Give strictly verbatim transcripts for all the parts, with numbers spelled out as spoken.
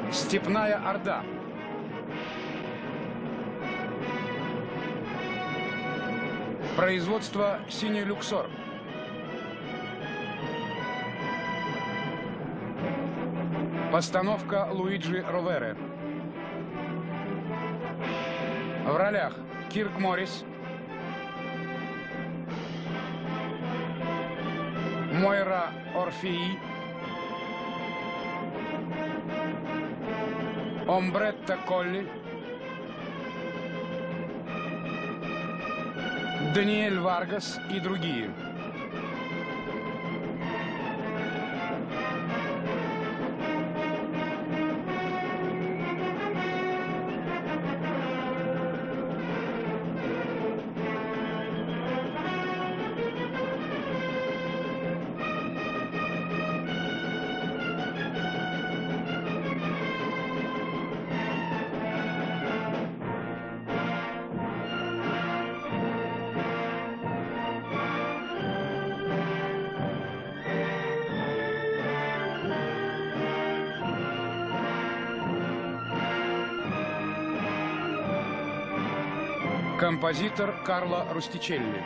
Степная Орда. Производство «Синий люксор». Постановка Луиджи Ровере. В ролях Кирк Моррис, Мойра Орфеи, Омбретта Колли, Даниэль Варгас и другие. Композитор Карло Рустичелли.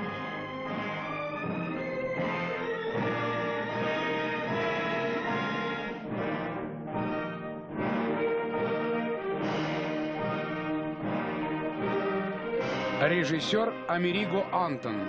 Режиссер Америго Антон.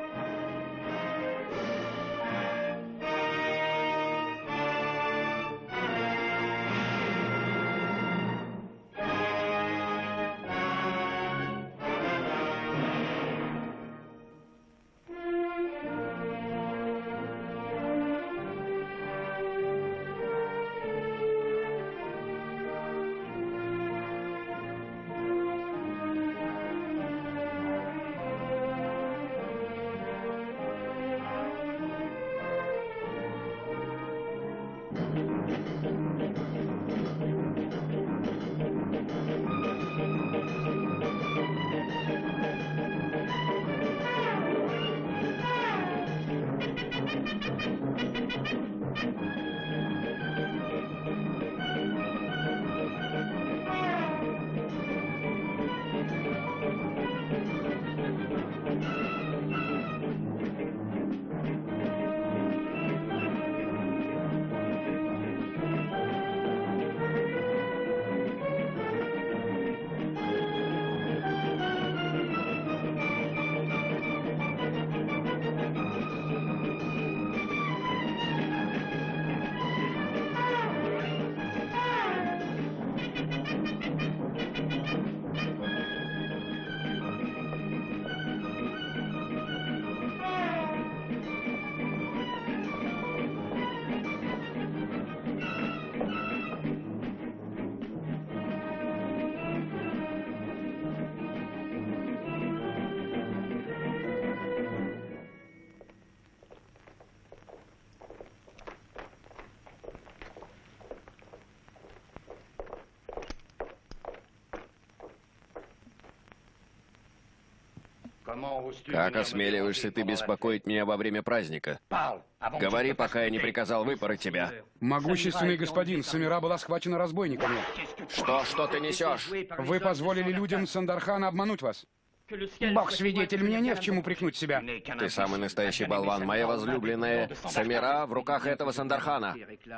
Как осмеливаешься ты беспокоить меня во время праздника? Говори, пока я не приказал выпороть тебя. Могущественный господин, Самира была схвачена разбойниками. Что, что ты несешь? Вы позволили людям Сандархана обмануть вас. Бог свидетель, мне не в чем упрекнуть себя. Ты самый настоящий болван. Моя возлюбленная Самира в руках этого Сандархана.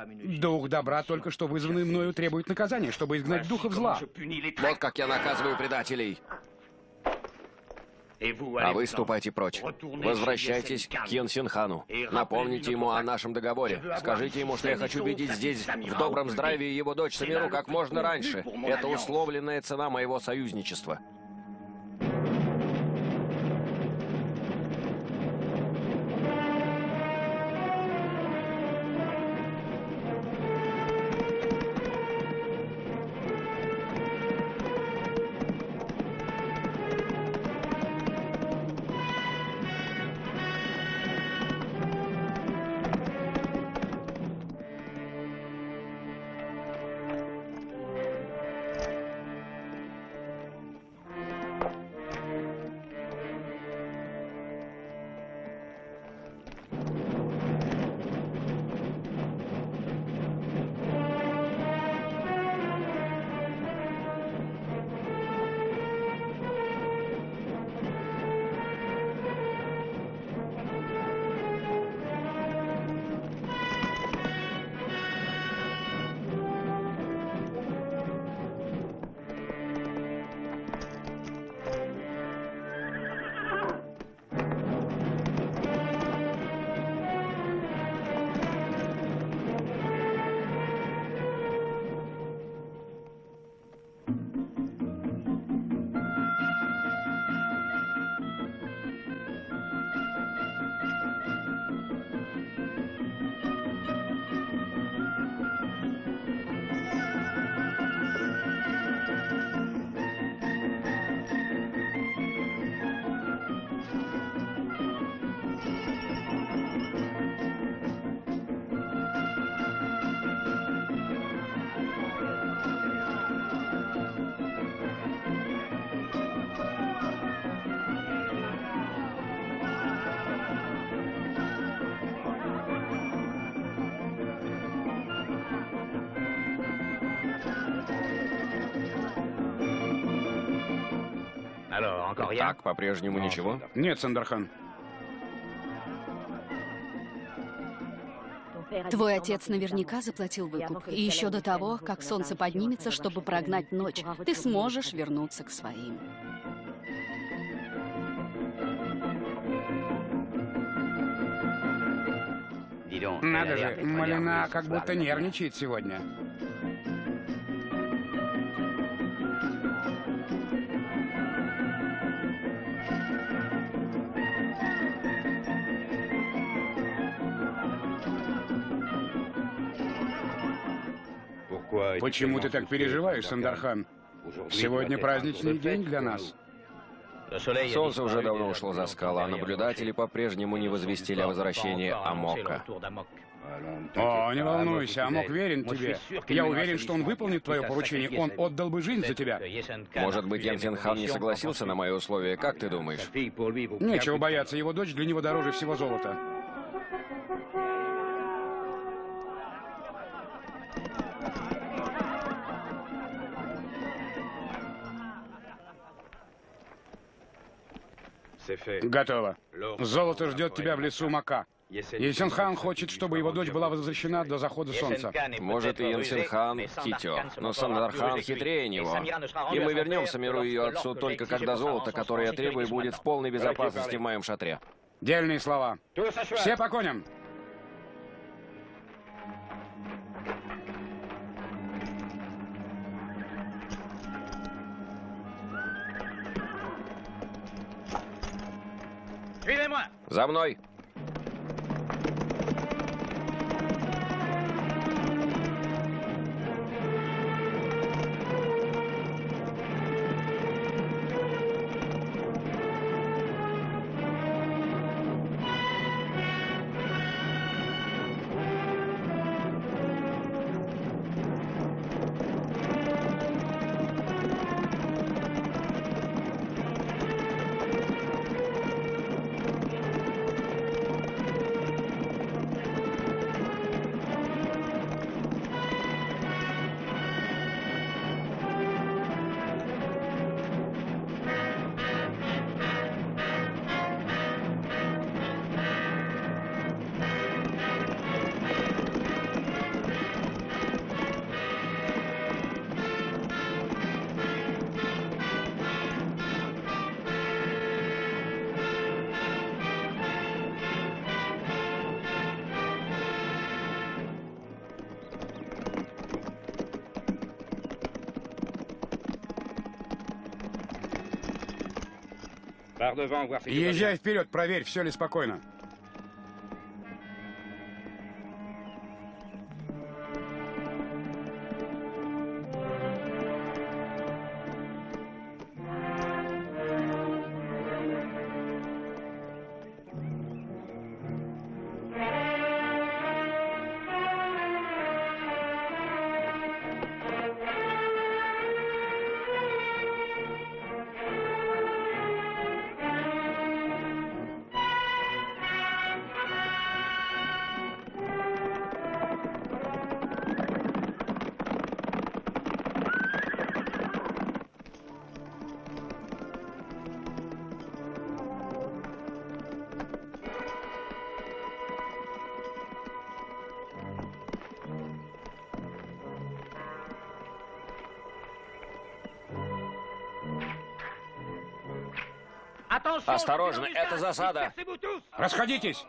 Дух добра, только что вызванный мною, требует наказания, чтобы изгнать духов зла. Вот как я наказываю предателей. А вы ступайте прочь. Возвращайтесь к Йенсенхану. Напомните ему о нашем договоре. Скажите ему, что я хочу видеть здесь в добром здравии его дочь Самиру как можно раньше. Это условленная цена моего союзничества. Так, по-прежнему ничего? Нет, Сандархан. Твой отец наверняка заплатил выкуп. И еще до того, как солнце поднимется, чтобы прогнать ночь, ты сможешь вернуться к своим. Надо же, Малина как будто нервничает сегодня. Почему ты так переживаешь, Сандархан? Сегодня праздничный день для нас. Солнце уже давно ушло за скалы, а наблюдатели по-прежнему не возвестили о возвращении Амока. О, не волнуйся, Амок верен тебе. Я уверен, что он выполнит твое поручение. Он отдал бы жизнь за тебя. Может быть, Ян Синхан не согласился на мои условия, как ты думаешь? Нечего бояться, его дочь для него дороже всего золота. Готово. Золото ждет тебя в лесу Мака. Есенхан хочет, чтобы его дочь была возвращена до захода солнца. Может, и Есенхан хитер, но Сандархан хитрее него. И мы вернемся миру ее отцу только когда золото, которое я требую, будет в полной безопасности в моем шатре. Дельные слова. Все по коням. За мной! Езжай вперед, проверь, все ли спокойно. Осторожно, это засада. Расходитесь.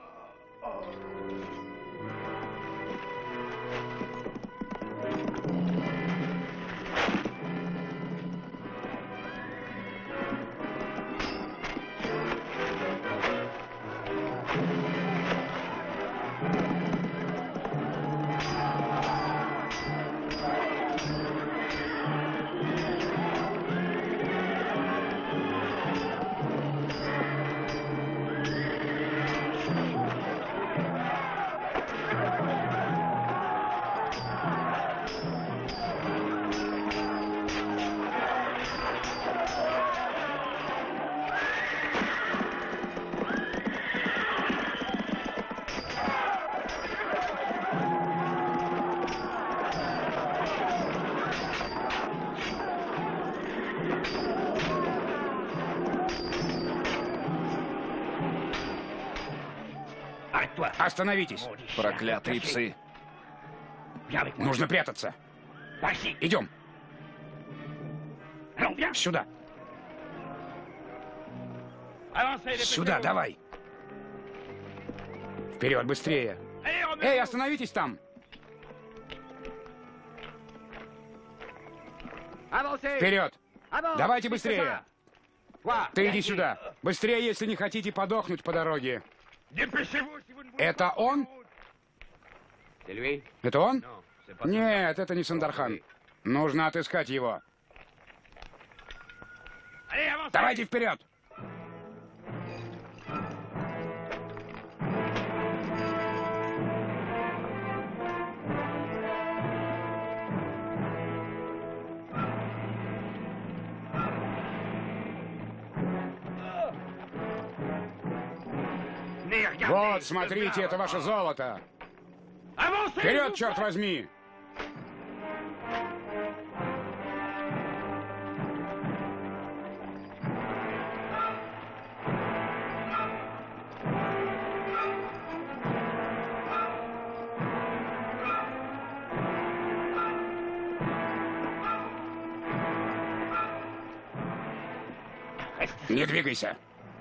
Остановитесь. Проклятые псы. Нужно прятаться. Идем. Сюда. Сюда, давай. Вперед, быстрее. Эй, остановитесь там. Вперед. Давайте быстрее. Ты иди сюда. Быстрее, если не хотите подохнуть по дороге. Это он? Это он? Нет, это не Сандархан. Нужно отыскать его. Давайте вперед! Вот, смотрите, это ваше золото. Вперед, черт возьми! Не двигайся.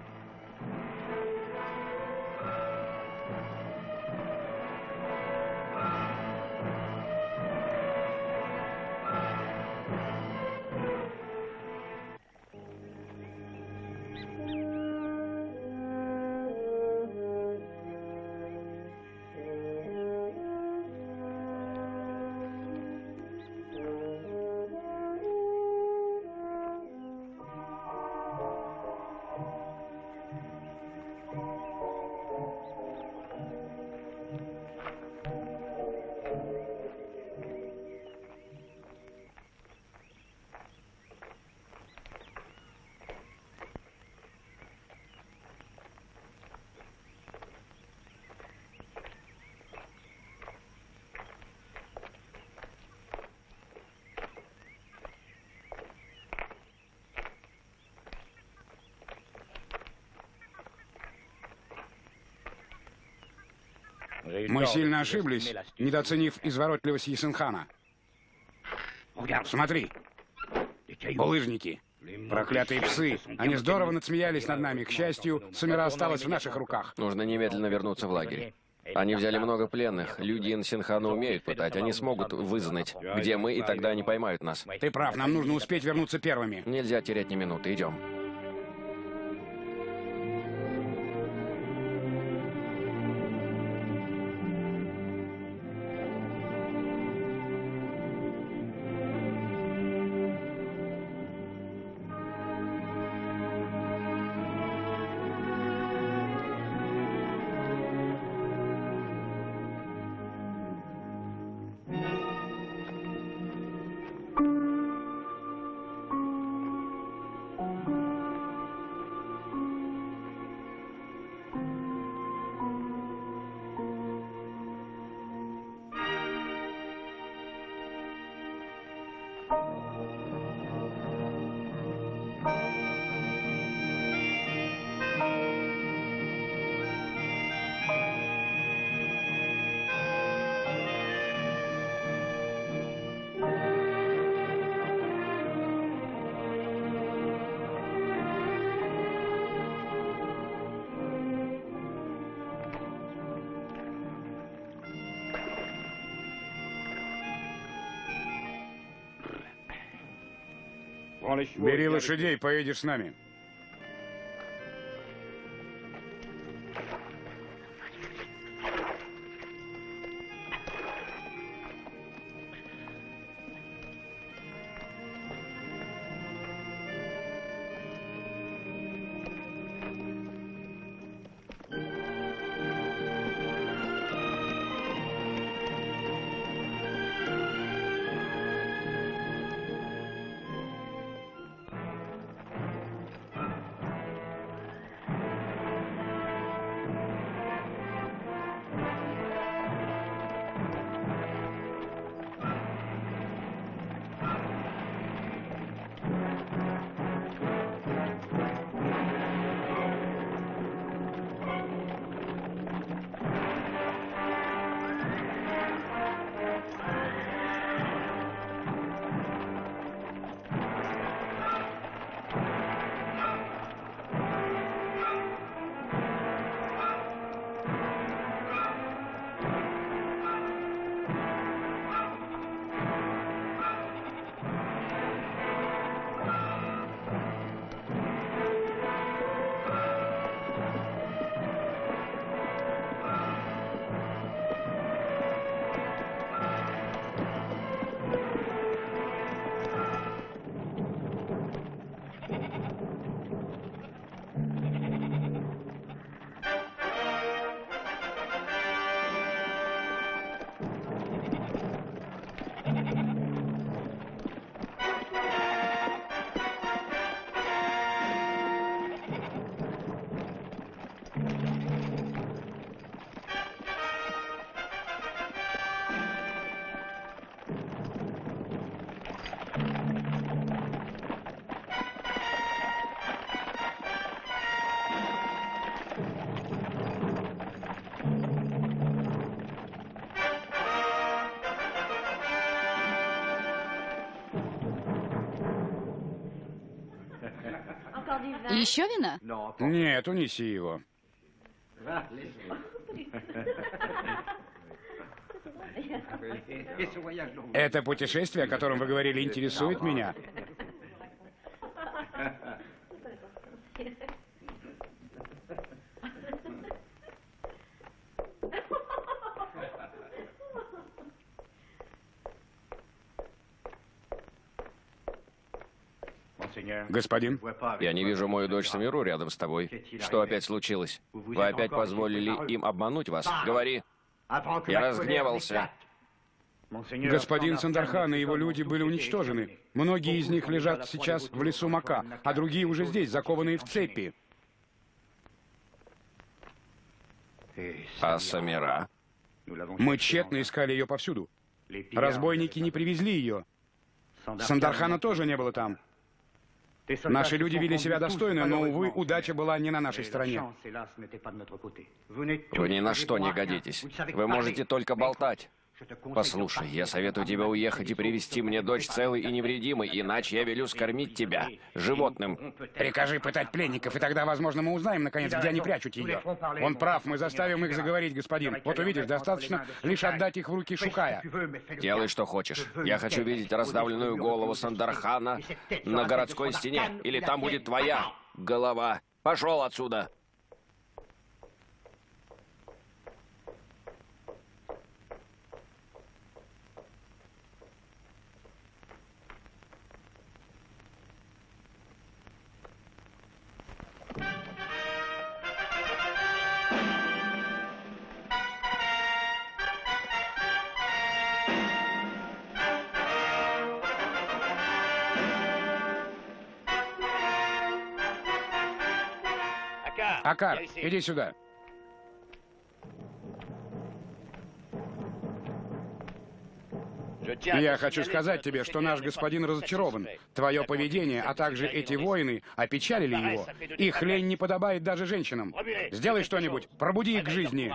Мы сильно ошиблись, недооценив изворотливость Есенхана. Смотри, булыжники, проклятые псы. Они здорово надсмеялись над нами. К счастью, Сумира осталась в наших руках. Нужно немедленно вернуться в лагерь. Они взяли много пленных. Люди Инсинхана умеют пытать. Они смогут вызнать, где мы, и тогда они поймают нас. Ты прав, нам нужно успеть вернуться первыми. Нельзя терять ни минуты. Идем. Бери лошадей, поедешь с нами. Еще вина? Нет, унеси его. Это путешествие, о котором вы говорили, интересует меня. Господин? Я не вижу мою дочь Самиру рядом с тобой. Что опять случилось? Вы опять позволили им обмануть вас? Говори. Я разгневался. Господин Сандархан и его люди были уничтожены. Многие из них лежат сейчас в лесу Мака, а другие уже здесь, закованные в цепи. А Самира? Мы тщетно искали ее повсюду. Разбойники не привезли ее. Сандархана тоже не было там. Наши люди вели себя достойно, но, увы, удача была не на нашей стороне. Вы ни на что не годитесь. Вы можете только болтать. Послушай, я советую тебе уехать и привезти мне дочь целой и невредимой, иначе я велю скормить тебя животным. Прикажи пытать пленников, и тогда, возможно, мы узнаем, наконец, где они прячут ее. Он прав, мы заставим их заговорить, господин. Вот увидишь, достаточно лишь отдать их в руки Шукая. Делай, что хочешь. Я хочу видеть раздавленную голову Сандархана на городской стене, или там будет твоя голова. Пошел отсюда! Акар, иди сюда. Я хочу сказать тебе, что наш господин разочарован. Твое поведение, а также эти воины опечалили его. Их лень не подобает даже женщинам. Сделай что-нибудь, пробуди их к жизни.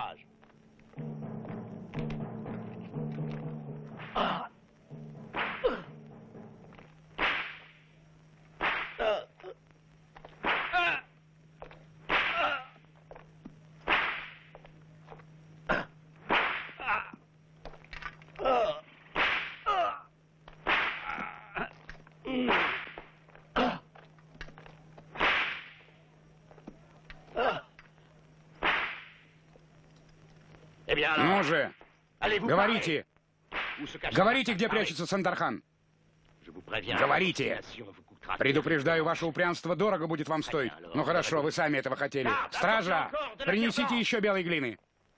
Ну же, говорите! Говорите, где прячется Сандархан! Говорите! Предупреждаю, ваше упрямство дорого будет вам стоить. Ну хорошо, вы сами этого хотели. Стража! Принесите еще белой глины!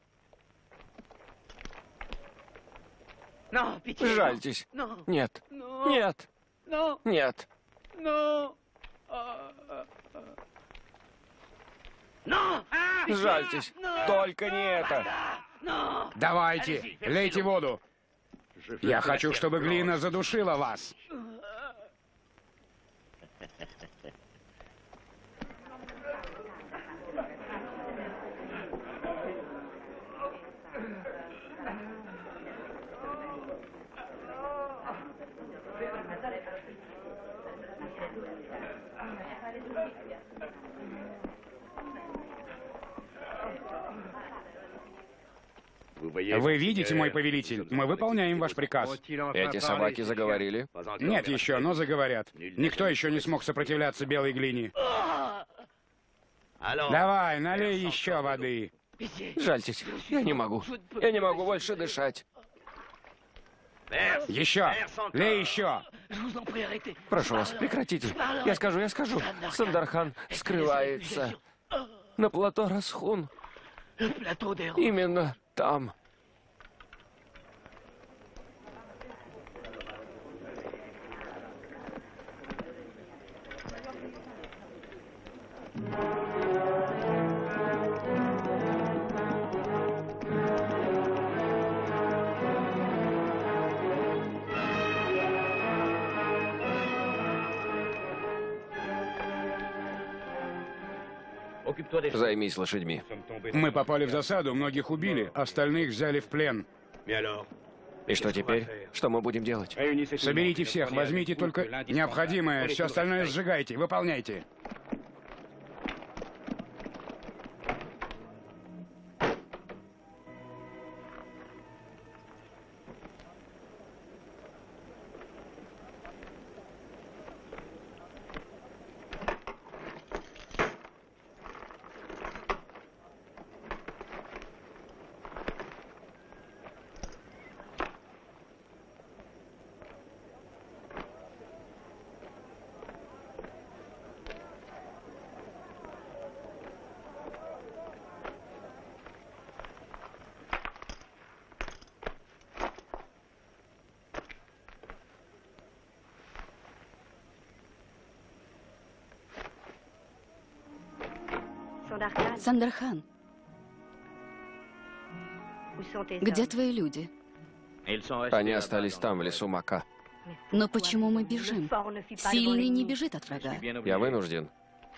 Жальтесь. Нет. Нет. Нет. Жальтесь. Только не это. Давайте, лейте воду. Я хочу, чтобы глина задушила вас. Вы видите, мой повелитель, мы выполняем ваш приказ. Эти собаки заговорили? Нет еще, но заговорят. Никто еще не смог сопротивляться белой глине. Давай, налей еще воды. Жальтесь, я не могу. Я не могу больше дышать. Еще! Лей еще! Прошу вас, прекратите. Я скажу, я скажу. Сандархан скрывается на плато Расхун. Именно там. Займись лошадьми. Мы попали в засаду, многих убили, остальных взяли в плен. И что теперь? Что мы будем делать? Соберите всех, возьмите только необходимое, все остальное сжигайте, выполняйте. Сандархан, где твои люди? Они остались там, в лесу Мака. Но почему мы бежим? Сильный не бежит от врага. Я вынужден.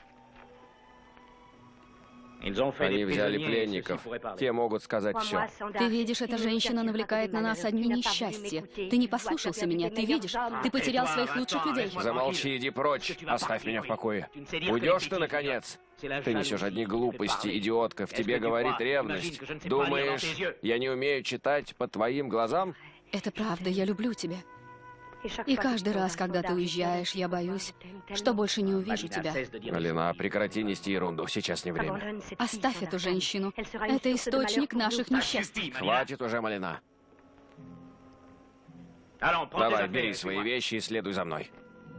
Они взяли пленников. Те могут сказать все. Ты видишь, эта женщина навлекает на нас одни несчастья. Ты не послушался меня, ты видишь? Ты потерял своих лучших людей. Замолчи, иди прочь. Оставь меня в покое. Уйдешь ты, наконец? Ты несешь одни глупости, идиотка. В тебе говорит ревность. Думаешь, я не умею читать по твоим глазам? Это правда, я люблю тебя. И каждый раз, когда ты уезжаешь, я боюсь, что больше не увижу тебя. Алина, прекрати нести ерунду, сейчас не время. Оставь эту женщину. Это источник наших несчастий. Хватит уже, Малина. Давай, бери свои вещи и следуй за мной.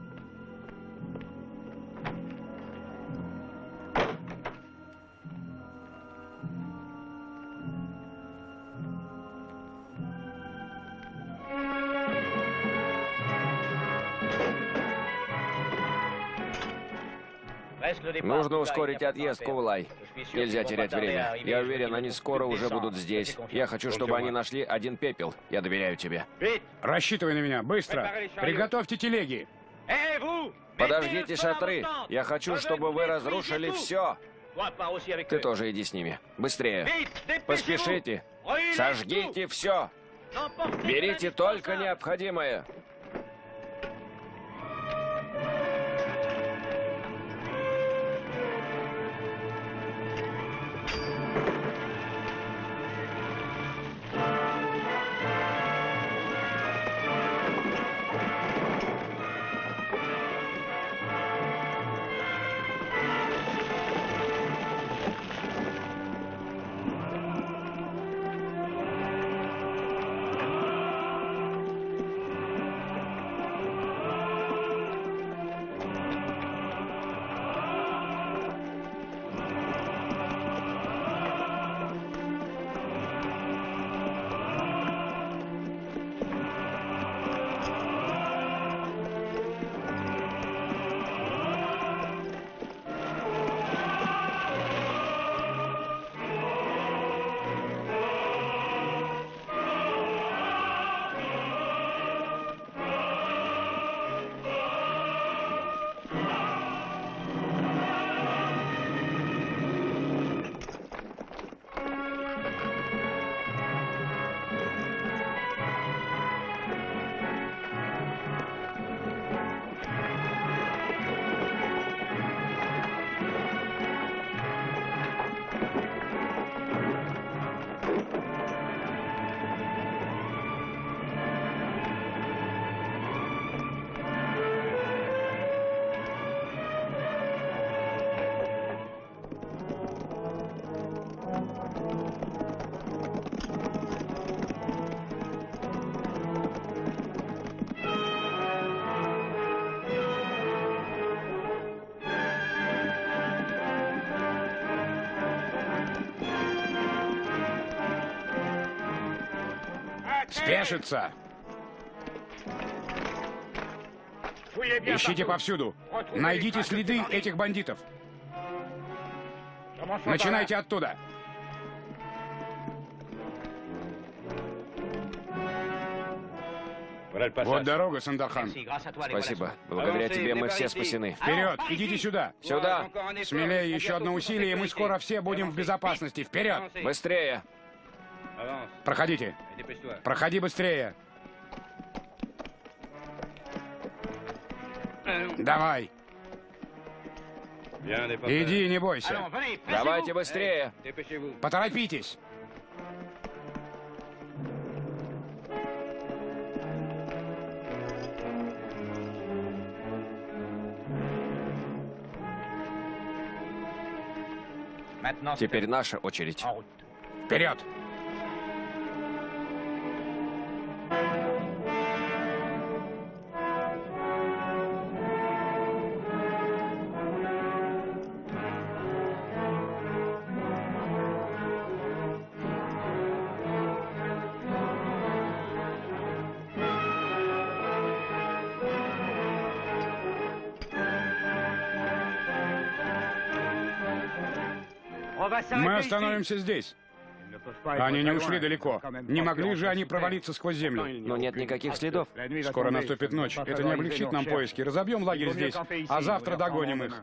Нужно ускорить отъезд, Кувлай. Нельзя терять время. Я уверен, они скоро уже будут здесь. Я хочу, чтобы они нашли один пепел. Я доверяю тебе. Рассчитывай на меня, быстро. Приготовьте телеги. Подождите шатры. Я хочу, чтобы вы разрушили все. Ты тоже иди с ними. Быстрее. Поспешите. Сожгите все. Берите только необходимое. Спешится! Ищите повсюду. Найдите следы этих бандитов. Начинайте оттуда. Вот дорога, Сандархан. Спасибо. Благодаря тебе мы все спасены. Вперед! Идите сюда! Сюда! Смелее, еще одно усилие, и мы скоро все будем в безопасности. Вперед! Быстрее! Проходите. Проходи быстрее. Давай. Иди, не бойся. Давайте быстрее. Поторопитесь. Теперь наша очередь. Вперед! Мы остановимся здесь. Они не ушли далеко. Не могли же они провалиться сквозь землю? Но нет никаких следов. Скоро наступит ночь. Это не облегчит нам поиски. Разобьем лагерь здесь, а завтра догоним их.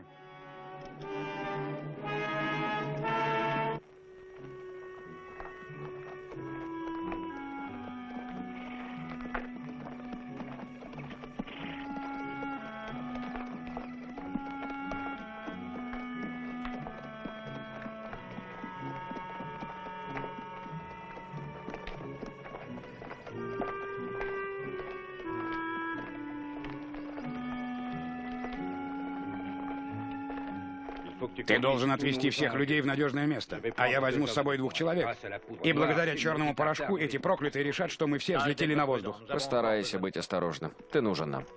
Ты должен отвезти всех людей в надежное место, а я возьму с собой двух человек. И благодаря черному порошку эти проклятые решат, что мы все взлетели на воздух. Постарайся быть осторожным. Ты нужен нам.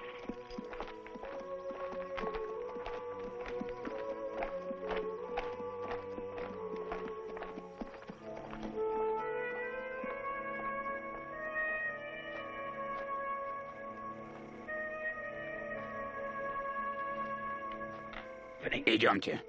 Идемте.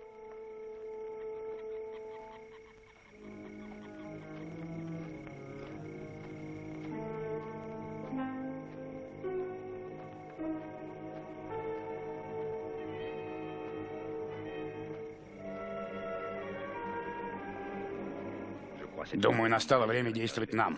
Думаю, настало время действовать нам.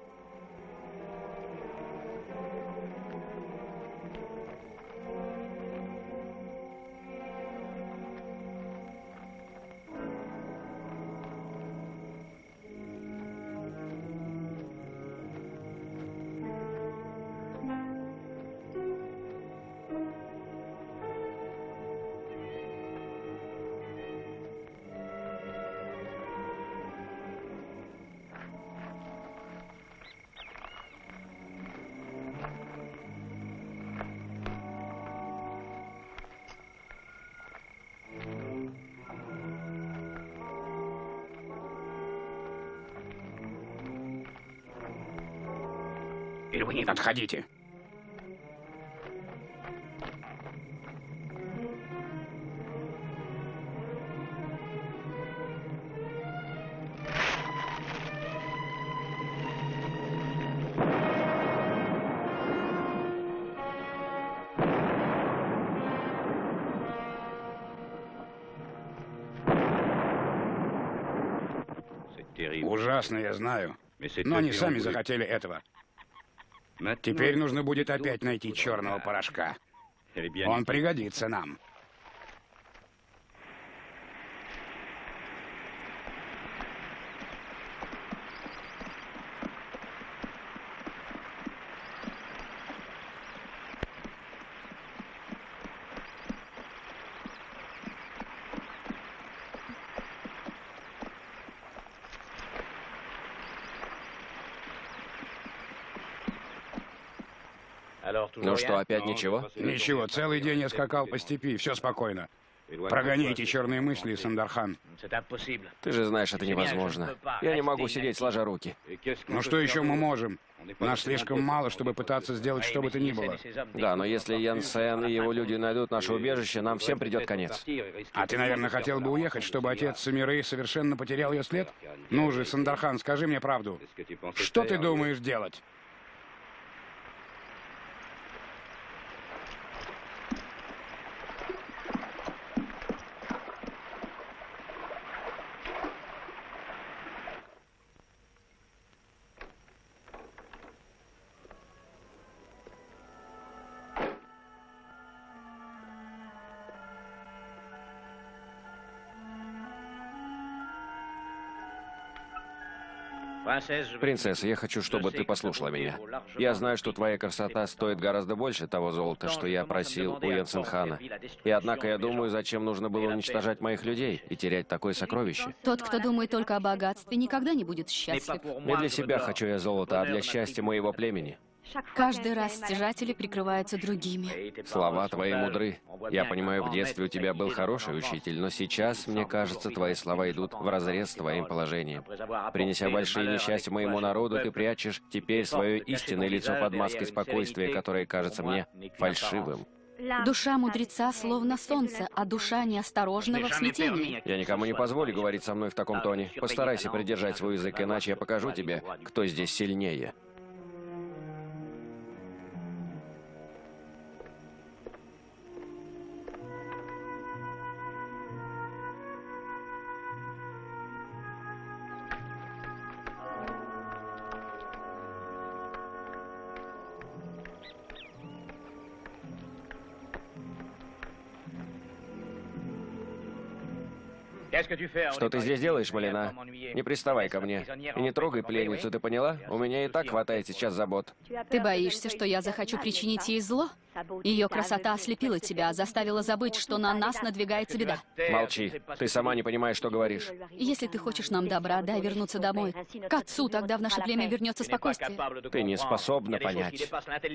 Отходите. Ужасно, я знаю. Но они сами захотели этого. Теперь нужно будет опять найти черного порошка. Он пригодится нам. Ну что, опять ничего? Ничего, целый день я скакал по степи, все спокойно. Прогоните черные мысли, Сандархан. Ты же знаешь, это невозможно. Я не могу сидеть сложа руки. Ну что еще мы можем? Нас слишком мало, чтобы пытаться сделать что бы то ни было. Да, но если Ян Сен и его люди найдут наше убежище, нам всем придет конец. А ты, наверное, хотел бы уехать, чтобы отец Самиры совершенно потерял ее след? Ну же, Сандархан, скажи мне правду. Что ты думаешь делать? Принцесса, я хочу, чтобы ты послушала меня. Я знаю, что твоя красота стоит гораздо больше того золота, что я просил у Янсенхана. И однако я думаю, зачем нужно было уничтожать моих людей и терять такое сокровище. Тот, кто думает только о богатстве, никогда не будет счастлив. Не для себя хочу я золото, а для счастья моего племени. Каждый раз стяжатели прикрываются другими. Слова твои мудры. Я понимаю, в детстве у тебя был хороший учитель, но сейчас, мне кажется, твои слова идут вразрез с твоим положением. Принеся большие несчастья моему народу, ты прячешь теперь свое истинное лицо под маской спокойствия, которое кажется мне фальшивым. Душа мудреца словно солнце, а душа неосторожного в смятении. Я никому не позволю говорить со мной в таком тоне. Постарайся придержать свой язык, иначе я покажу тебе, кто здесь сильнее. Что ты здесь делаешь, Малина? Не приставай ко мне. И не трогай пленницу, ты поняла? У меня и так хватает сейчас забот. Ты боишься, что я захочу причинить ей зло? Ее красота ослепила тебя, заставила забыть, что на нас надвигается беда. Молчи. Ты сама не понимаешь, что говоришь. Если ты хочешь нам добра, дай вернуться домой. К отцу, тогда в наше племя вернется спокойствие. Ты не способна понять.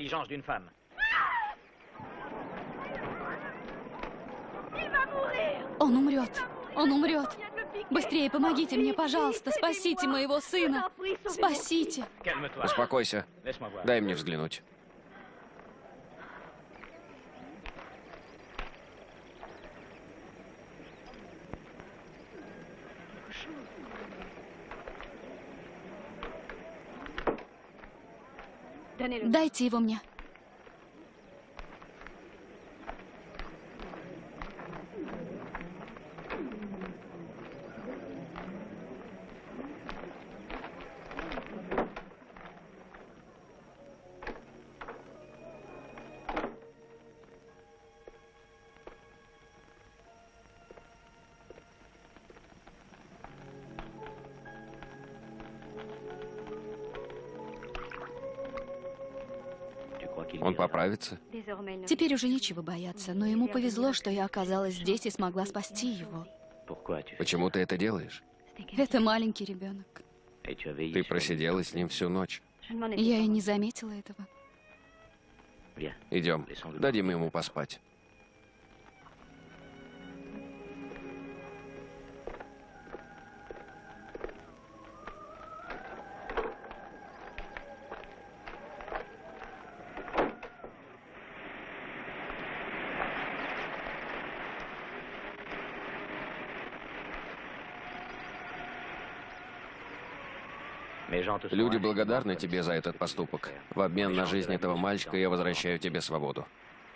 Он умрет. Он умрет. Быстрее помогите мне, пожалуйста. Спасите моего сына. Спасите. Успокойся. Дай мне взглянуть. Дайте его мне. Он поправится? Теперь уже нечего бояться, но ему повезло, что я оказалась здесь и смогла спасти его. Почему ты это делаешь? Это маленький ребенок. Ты просидела с ним всю ночь. Я и не заметила этого. Идем, дадим ему поспать. Люди благодарны тебе за этот поступок. В обмен на жизнь этого мальчика я возвращаю тебе свободу.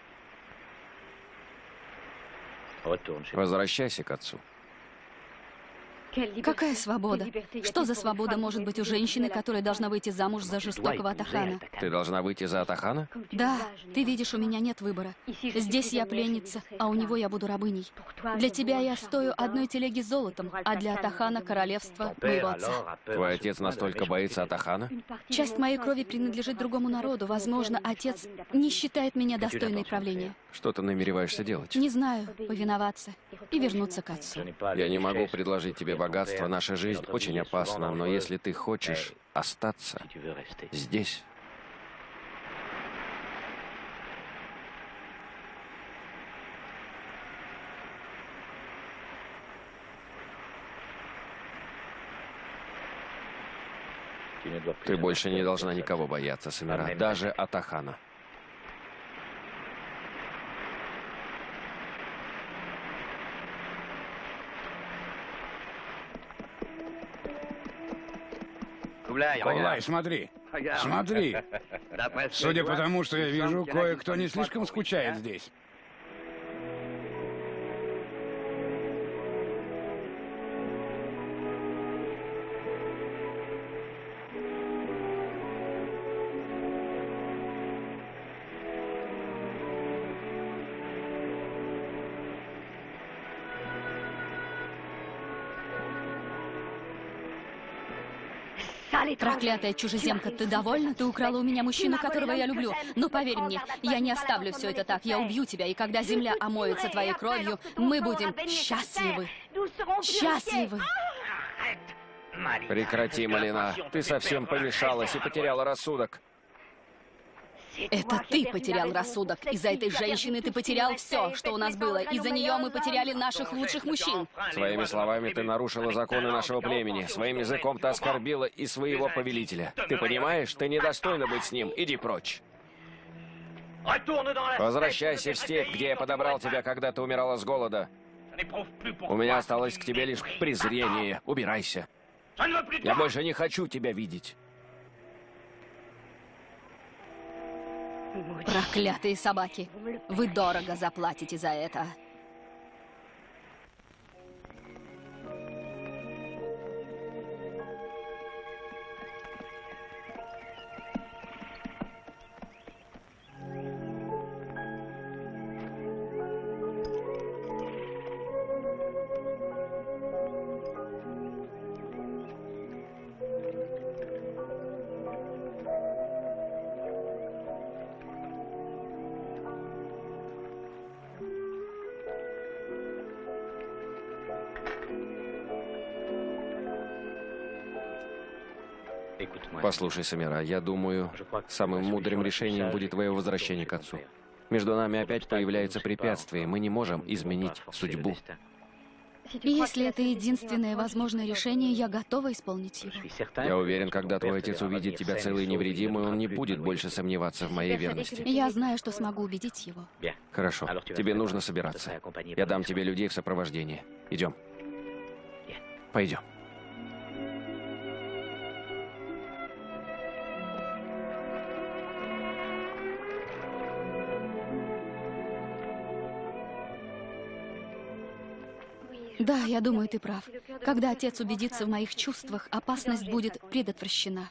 Возвращайся к отцу. Какая свобода? Что за свобода может быть у женщины, которая должна выйти замуж за жестокого Атахана? Ты должна выйти за Атахана? Да, ты видишь, у меня нет выбора. Здесь я пленница, а у него я буду рабыней. Для тебя я стою одной телеги с золотом, а для Атахана королевство моего отца. Твой отец настолько боится Атахана? Часть моей крови принадлежит другому народу. Возможно, отец не считает меня достойной правления. Что ты намереваешься делать? Не знаю, повиноваться и вернуться к отцу. Я не могу предложить тебе богатство. Наша жизнь очень опасна, но если ты хочешь остаться здесь... Ты больше не должна никого бояться, Самира, даже Атахана. Кулай, смотри. Смотри. Судя по тому, что я вижу, кое-кто не слишком скучает здесь. Проклятая чужеземка, ты довольна? Ты украла у меня мужчину, которого я люблю. Но поверь мне, я не оставлю все это так. Я убью тебя, и когда земля омоется твоей кровью, мы будем счастливы. Счастливы. Прекрати, Малина. Ты совсем помешалась и потеряла рассудок. Это ты потерял рассудок. Из-за этой женщины ты потерял все, что у нас было. Из-за нее мы потеряли наших лучших мужчин. Своими словами ты нарушила законы нашего племени. Своим языком ты оскорбила и своего повелителя. Ты понимаешь, ты недостойна быть с ним. Иди прочь. Возвращайся в степь, где я подобрал тебя, когда ты умирала с голода. У меня осталось к тебе лишь презрение. Убирайся. Я больше не хочу тебя видеть. Проклятые собаки. Вы дорого заплатите за это. Послушай, Самира, я думаю, самым мудрым решением будет твое возвращение к отцу. Между нами опять появляется препятствие, мы не можем изменить судьбу. Если это единственное возможное решение, я готова исполнить его. Я уверен, когда твой отец увидит тебя целой и невредимой, он не будет больше сомневаться в моей верности. Я знаю, что смогу убедить его. Хорошо, тебе нужно собираться. Я дам тебе людей в сопровождении. Идем. Пойдем. Да, я думаю, ты прав. Когда отец убедится в моих чувствах, опасность будет предотвращена.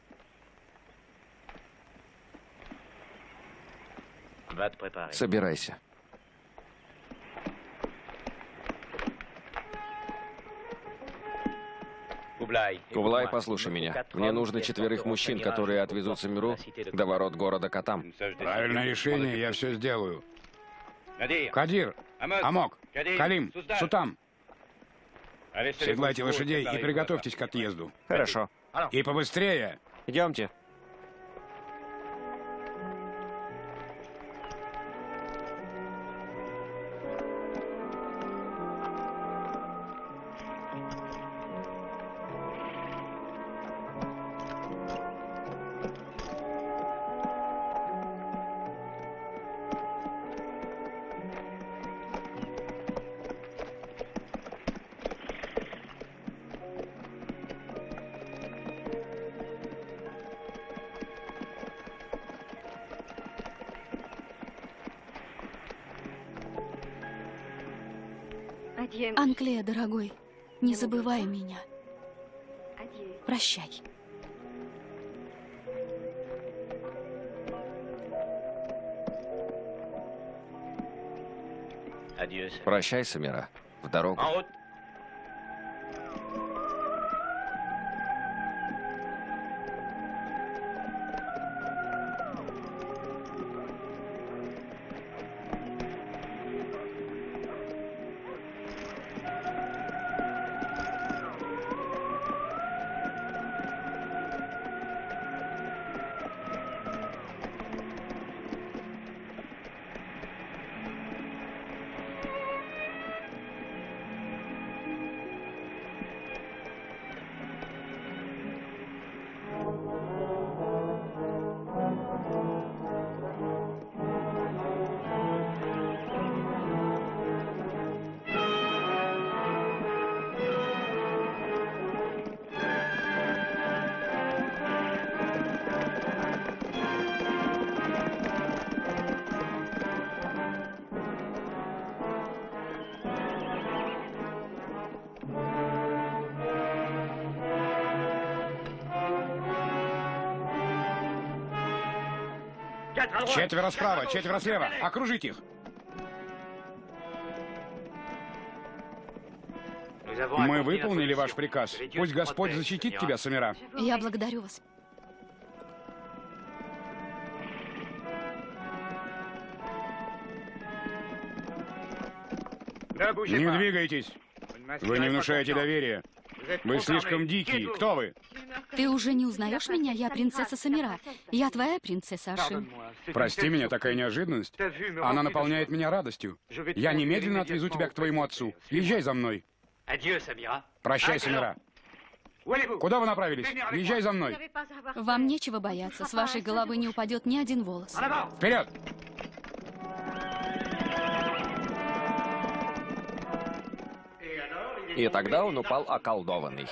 Собирайся. Кублай, послушай меня. Мне нужно четверых мужчин, которые отвезут Самиру до ворот города Катам. Правильное решение, я все сделаю. Кадир, Амок, Калим, Сутам. Седлайте лошадей и приготовьтесь к отъезду. Хорошо. И побыстрее. Идемте. Анклея, дорогой, не забывай меня. Прощай. Прощай, Самира. В дорогу. Четверо справа, четверо слева. Окружить их. Мы выполнили ваш приказ. Пусть Господь защитит тебя, Самира. Я благодарю вас. Не двигайтесь. Вы не внушаете доверия. Вы слишком дикие. Кто вы? Ты уже не узнаешь меня? Я принцесса Самира. Я твоя принцесса Ашин. Прости меня, такая неожиданность. Она наполняет меня радостью. Я немедленно отвезу тебя к твоему отцу. Езжай за мной. Прощай, Самира. Куда вы направились? Езжай за мной. Вам нечего бояться. С вашей головы не упадет ни один волос. Вперед! И тогда он упал околдованный.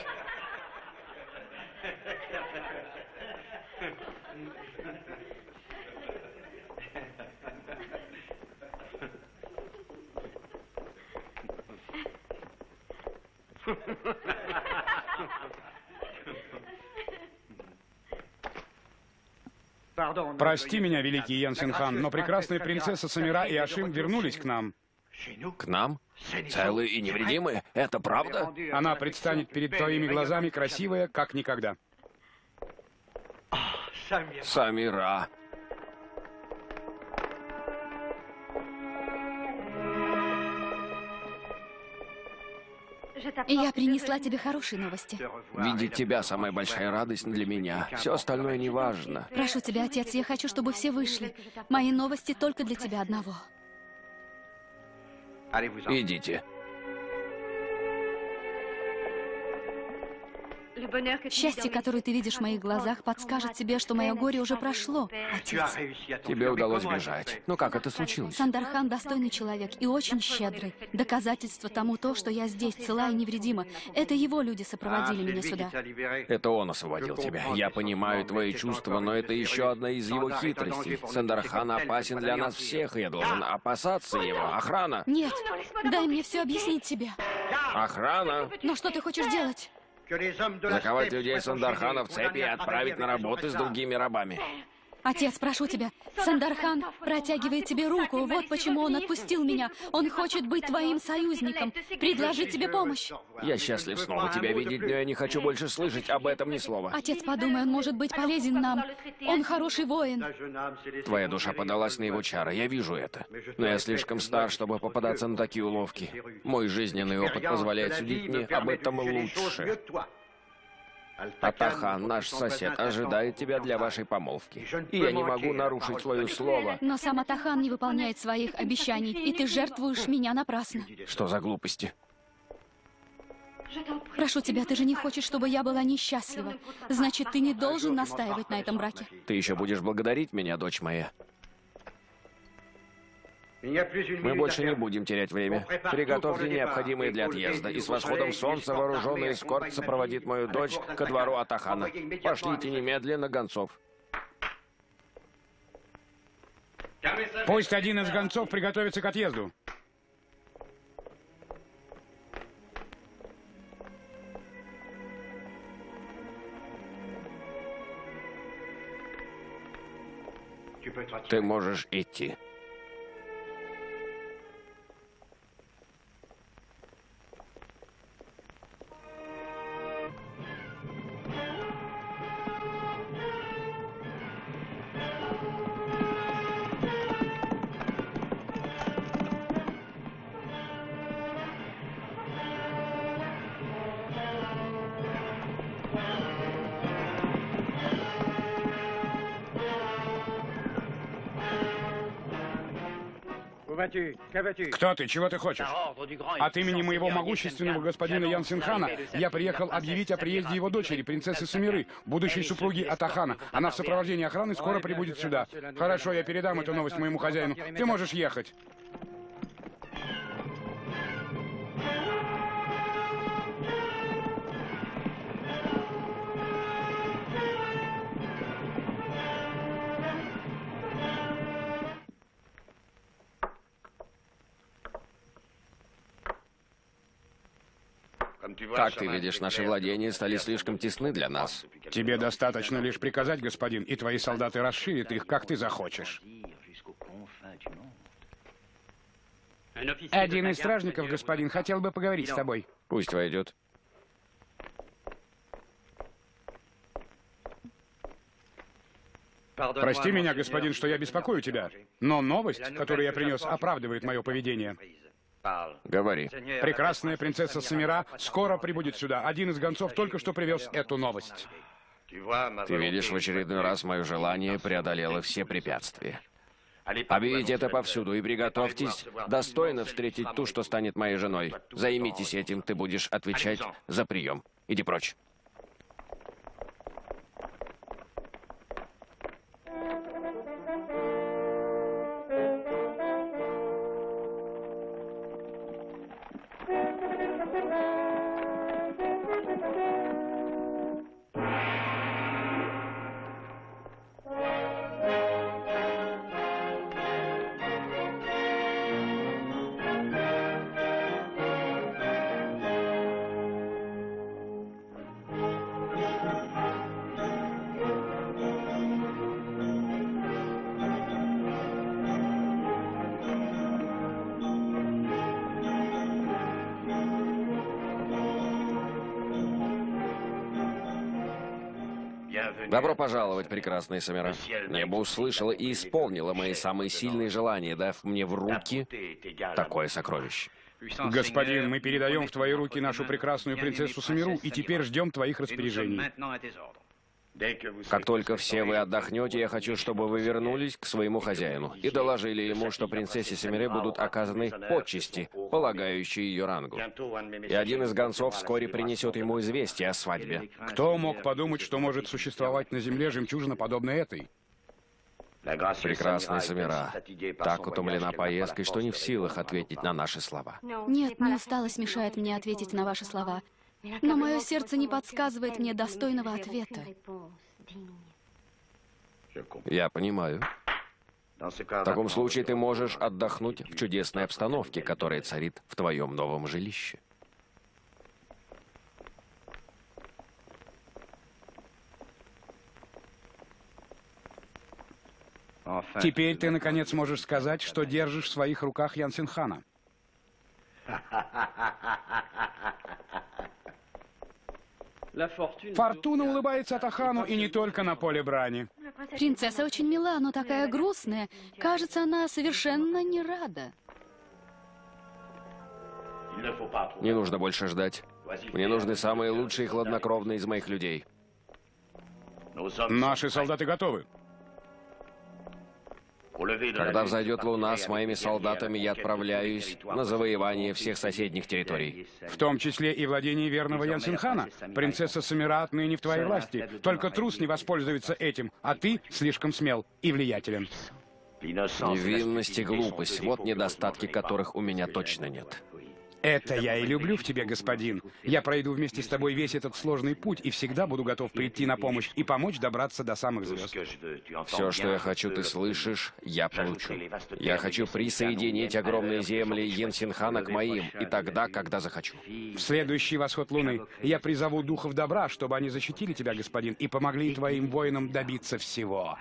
Прости меня, великий Янсен-хан, но прекрасная принцесса Самира и Ашим вернулись к нам. К нам? Целые и невредимые? Это правда? Она предстанет перед твоими глазами красивая, как никогда. Самира. Я принесла тебе хорошие новости. Видеть тебя — самая большая радость для меня. Все остальное не важно. Прошу тебя, отец, я хочу, чтобы все вышли. Мои новости только для тебя одного. Идите. Счастье, которое ты видишь в моих глазах, подскажет тебе, что мое горе уже прошло, отец. Тебе удалось бежать. Но как это случилось? Сандархан достойный человек и очень щедрый. Доказательство тому то, что я здесь, цела и невредима. Это его люди сопроводили меня сюда. Это он освободил тебя. Я понимаю твои чувства, но это еще одна из его хитростей. Сандархан опасен для нас всех, и я должен опасаться его. Охрана! Нет, дай мне все объяснить тебе. Охрана! Но что ты хочешь делать? Заковать людей Сандархана в цепи и отправить на работы с другими рабами. Отец, прошу тебя, Сандархан протягивает тебе руку. Вот почему он отпустил меня. Он хочет быть твоим союзником, предложить тебе помощь. Я счастлив снова тебя видеть, но я не хочу больше слышать об этом ни слова. Отец, подумай, он может быть полезен нам. Он хороший воин. Твоя душа подалась на его чары, я вижу это. Но я слишком стар, чтобы попадаться на такие уловки. Мой жизненный опыт позволяет судить мне об этом лучше. Атахан, наш сосед, ожидает тебя для вашей помолвки. И я не могу нарушить свое слово. Но сам Атахан не выполняет своих обещаний, и ты жертвуешь меня напрасно. Что за глупости? Прошу тебя, ты же не хочешь, чтобы я была несчастлива. Значит, ты не должен настаивать на этом браке. Ты еще будешь благодарить меня, дочь моя. Мы больше не будем терять время. Приготовьте необходимые для отъезда. И с восходом солнца вооруженный эскорт сопроводит мою дочь ко двору Атахана. Пошлите немедленно гонцов. Пусть один из гонцов приготовится к отъезду. Ты можешь идти. Кто ты? Чего ты хочешь? От имени моего могущественного господина Янсен-хана я приехал объявить о приезде его дочери, принцессы Самиры, будущей супруги Атахана. Она в сопровождении охраны скоро прибудет сюда. Хорошо, я передам эту новость моему хозяину. Ты можешь ехать. Как ты видишь, наши владения стали слишком тесны для нас. Тебе достаточно лишь приказать, господин, и твои солдаты расширят их, как ты захочешь. Один из стражников, господин, хотел бы поговорить с тобой. Пусть войдет. Прости меня, господин, что я беспокою тебя, но новость, которую я принес, оправдывает мое поведение. Говори. Прекрасная принцесса Самира скоро прибудет сюда. Один из гонцов только что привез эту новость. Ты видишь, в очередной раз мое желание преодолело все препятствия. Объявите это повсюду и приготовьтесь достойно встретить ту, что станет моей женой. Займитесь этим, ты будешь отвечать за прием. Иди прочь. Добро пожаловать, прекрасная Самира. Небо услышало и исполнило мои самые сильные желания, дав мне в руки такое сокровище. Господин, мы передаем в твои руки нашу прекрасную принцессу Самиру и теперь ждем твоих распоряжений. Как только все вы отдохнете, я хочу, чтобы вы вернулись к своему хозяину и доложили ему, что принцессе Самире будут оказаны почести, полагающие ее рангу. И один из гонцов вскоре принесет ему известие о свадьбе. Кто мог подумать, что может существовать на земле жемчужина, подобная этой? Прекрасная Самира так утомлена поездкой, что не в силах ответить на наши слова. Нет, не усталость мешает мне ответить на ваши слова. Но мое сердце не подсказывает мне достойного ответа. Я понимаю. В таком случае ты можешь отдохнуть в чудесной обстановке, которая царит в твоем новом жилище. Теперь ты, наконец, можешь сказать, что держишь в своих руках Ян Синхана. Фортуна улыбается Атахану и не только на поле брани. Принцесса очень мила, но такая грустная. Кажется, она совершенно не рада. Не нужно больше ждать. Мне нужны самые лучшие и хладнокровные из моих людей. Наши солдаты готовы. Когда взойдет луна, с моими солдатами я отправляюсь на завоевание всех соседних территорий. В том числе и владение верного Ян Синхана. Принцесса Самира отныне в твоей власти. Только трус не воспользуется этим, а ты слишком смел и влиятелен. Невинность и глупость — вот недостатки, которых у меня точно нет. Это я и люблю в тебе, господин. Я пройду вместе с тобой весь этот сложный путь и всегда буду готов прийти на помощь и помочь добраться до самых звезд. Все, что я хочу, ты слышишь, я получу. Я хочу присоединить огромные земли Ян Синхана к моим, и тогда, когда захочу. В следующий восход луны я призову духов добра, чтобы они защитили тебя, господин, и помогли твоим воинам добиться всего.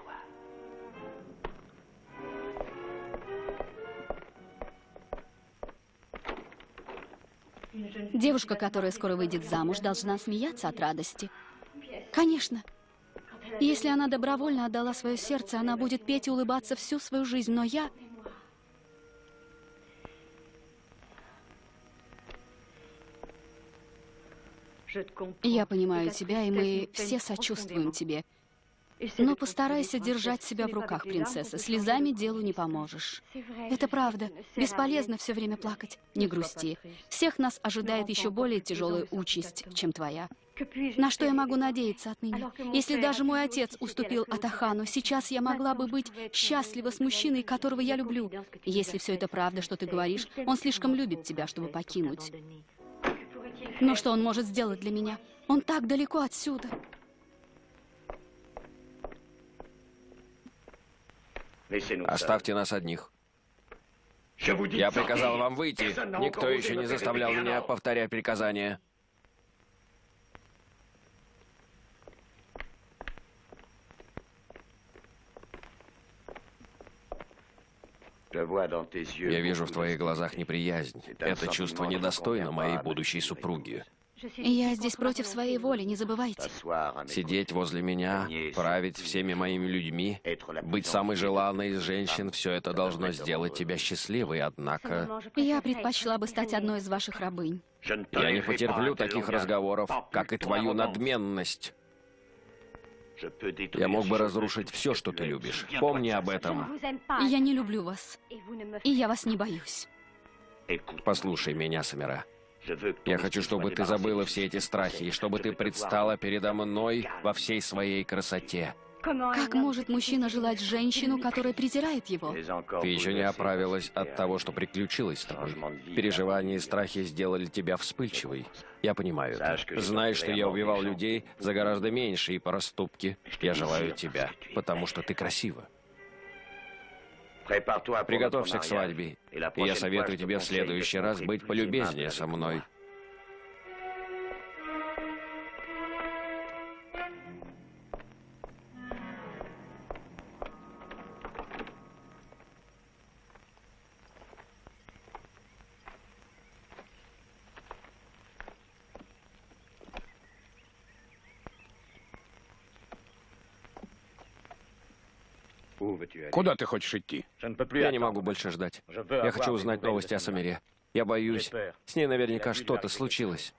Девушка, которая скоро выйдет замуж, должна смеяться от радости. Конечно. Если она добровольно отдала свое сердце, она будет петь и улыбаться всю свою жизнь. Но я... Я понимаю тебя, и мы все сочувствуем тебе. Но постарайся держать себя в руках, принцесса. Слезами делу не поможешь. Это правда. Бесполезно все время плакать. Не грусти. Всех нас ожидает еще более тяжелая участь, чем твоя. На что я могу надеяться отныне? Если даже мой отец уступил Атахану, сейчас я могла бы быть счастлива с мужчиной, которого я люблю. Если все это правда, что ты говоришь, он слишком любит тебя, чтобы покинуть. Но что он может сделать для меня? Он так далеко отсюда. Оставьте нас одних. Я приказал вам выйти. Никто еще не заставлял меня повторять приказания. Я вижу в твоих глазах неприязнь. Это чувство недостойно моей будущей супруги. Я здесь против своей воли, не забывайте. Сидеть возле меня, править всеми моими людьми, быть самой желанной из женщин — все это должно сделать тебя счастливой, однако... Я предпочла бы стать одной из ваших рабынь. Я не потерплю таких разговоров, как и твою надменность. Я мог бы разрушить все, что ты любишь. Помни об этом. Я не люблю вас. И я вас не боюсь. Послушай меня, Самира. Я хочу, чтобы ты забыла все эти страхи, и чтобы ты предстала передо мной во всей своей красоте. Как может мужчина желать женщину, которая презирает его? Ты еще не оправилась от того, что приключилось с тобой. Переживания и страхи сделали тебя вспыльчивой. Я понимаю это. Знай, что я убивал людей за гораздо меньшие проступки. Я желаю тебя, потому что ты красива. Приготовься к свадьбе, и я советую тебе в следующий раз быть полюбезнее со мной. Куда ты хочешь идти? Я не могу больше ждать. Я хочу узнать новости о Самире. Я боюсь, с ней наверняка что-то случилось.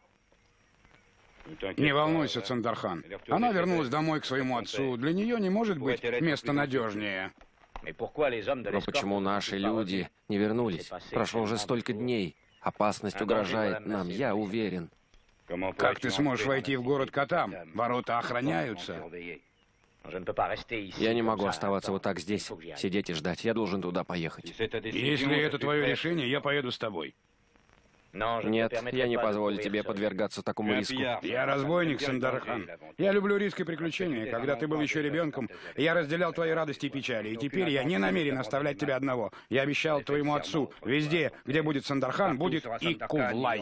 Не волнуйся, Сандархан. Она вернулась домой к своему отцу. Для нее не может быть места надежнее. Но почему наши люди не вернулись? Прошло уже столько дней. Опасность угрожает нам, я уверен. Как ты сможешь войти в город Катам? Ворота охраняются. Я не могу оставаться вот так здесь, сидеть и ждать. Я должен туда поехать. Если это твое решение, я поеду с тобой. Нет, я не позволю тебе подвергаться такому риску. Я разбойник, Сандархан. Я люблю риск и приключения. Когда ты был еще ребенком, я разделял твои радости и печали. И теперь я не намерен оставлять тебя одного. Я обещал твоему отцу, везде, где будет Сандархан, будет и Кувлай.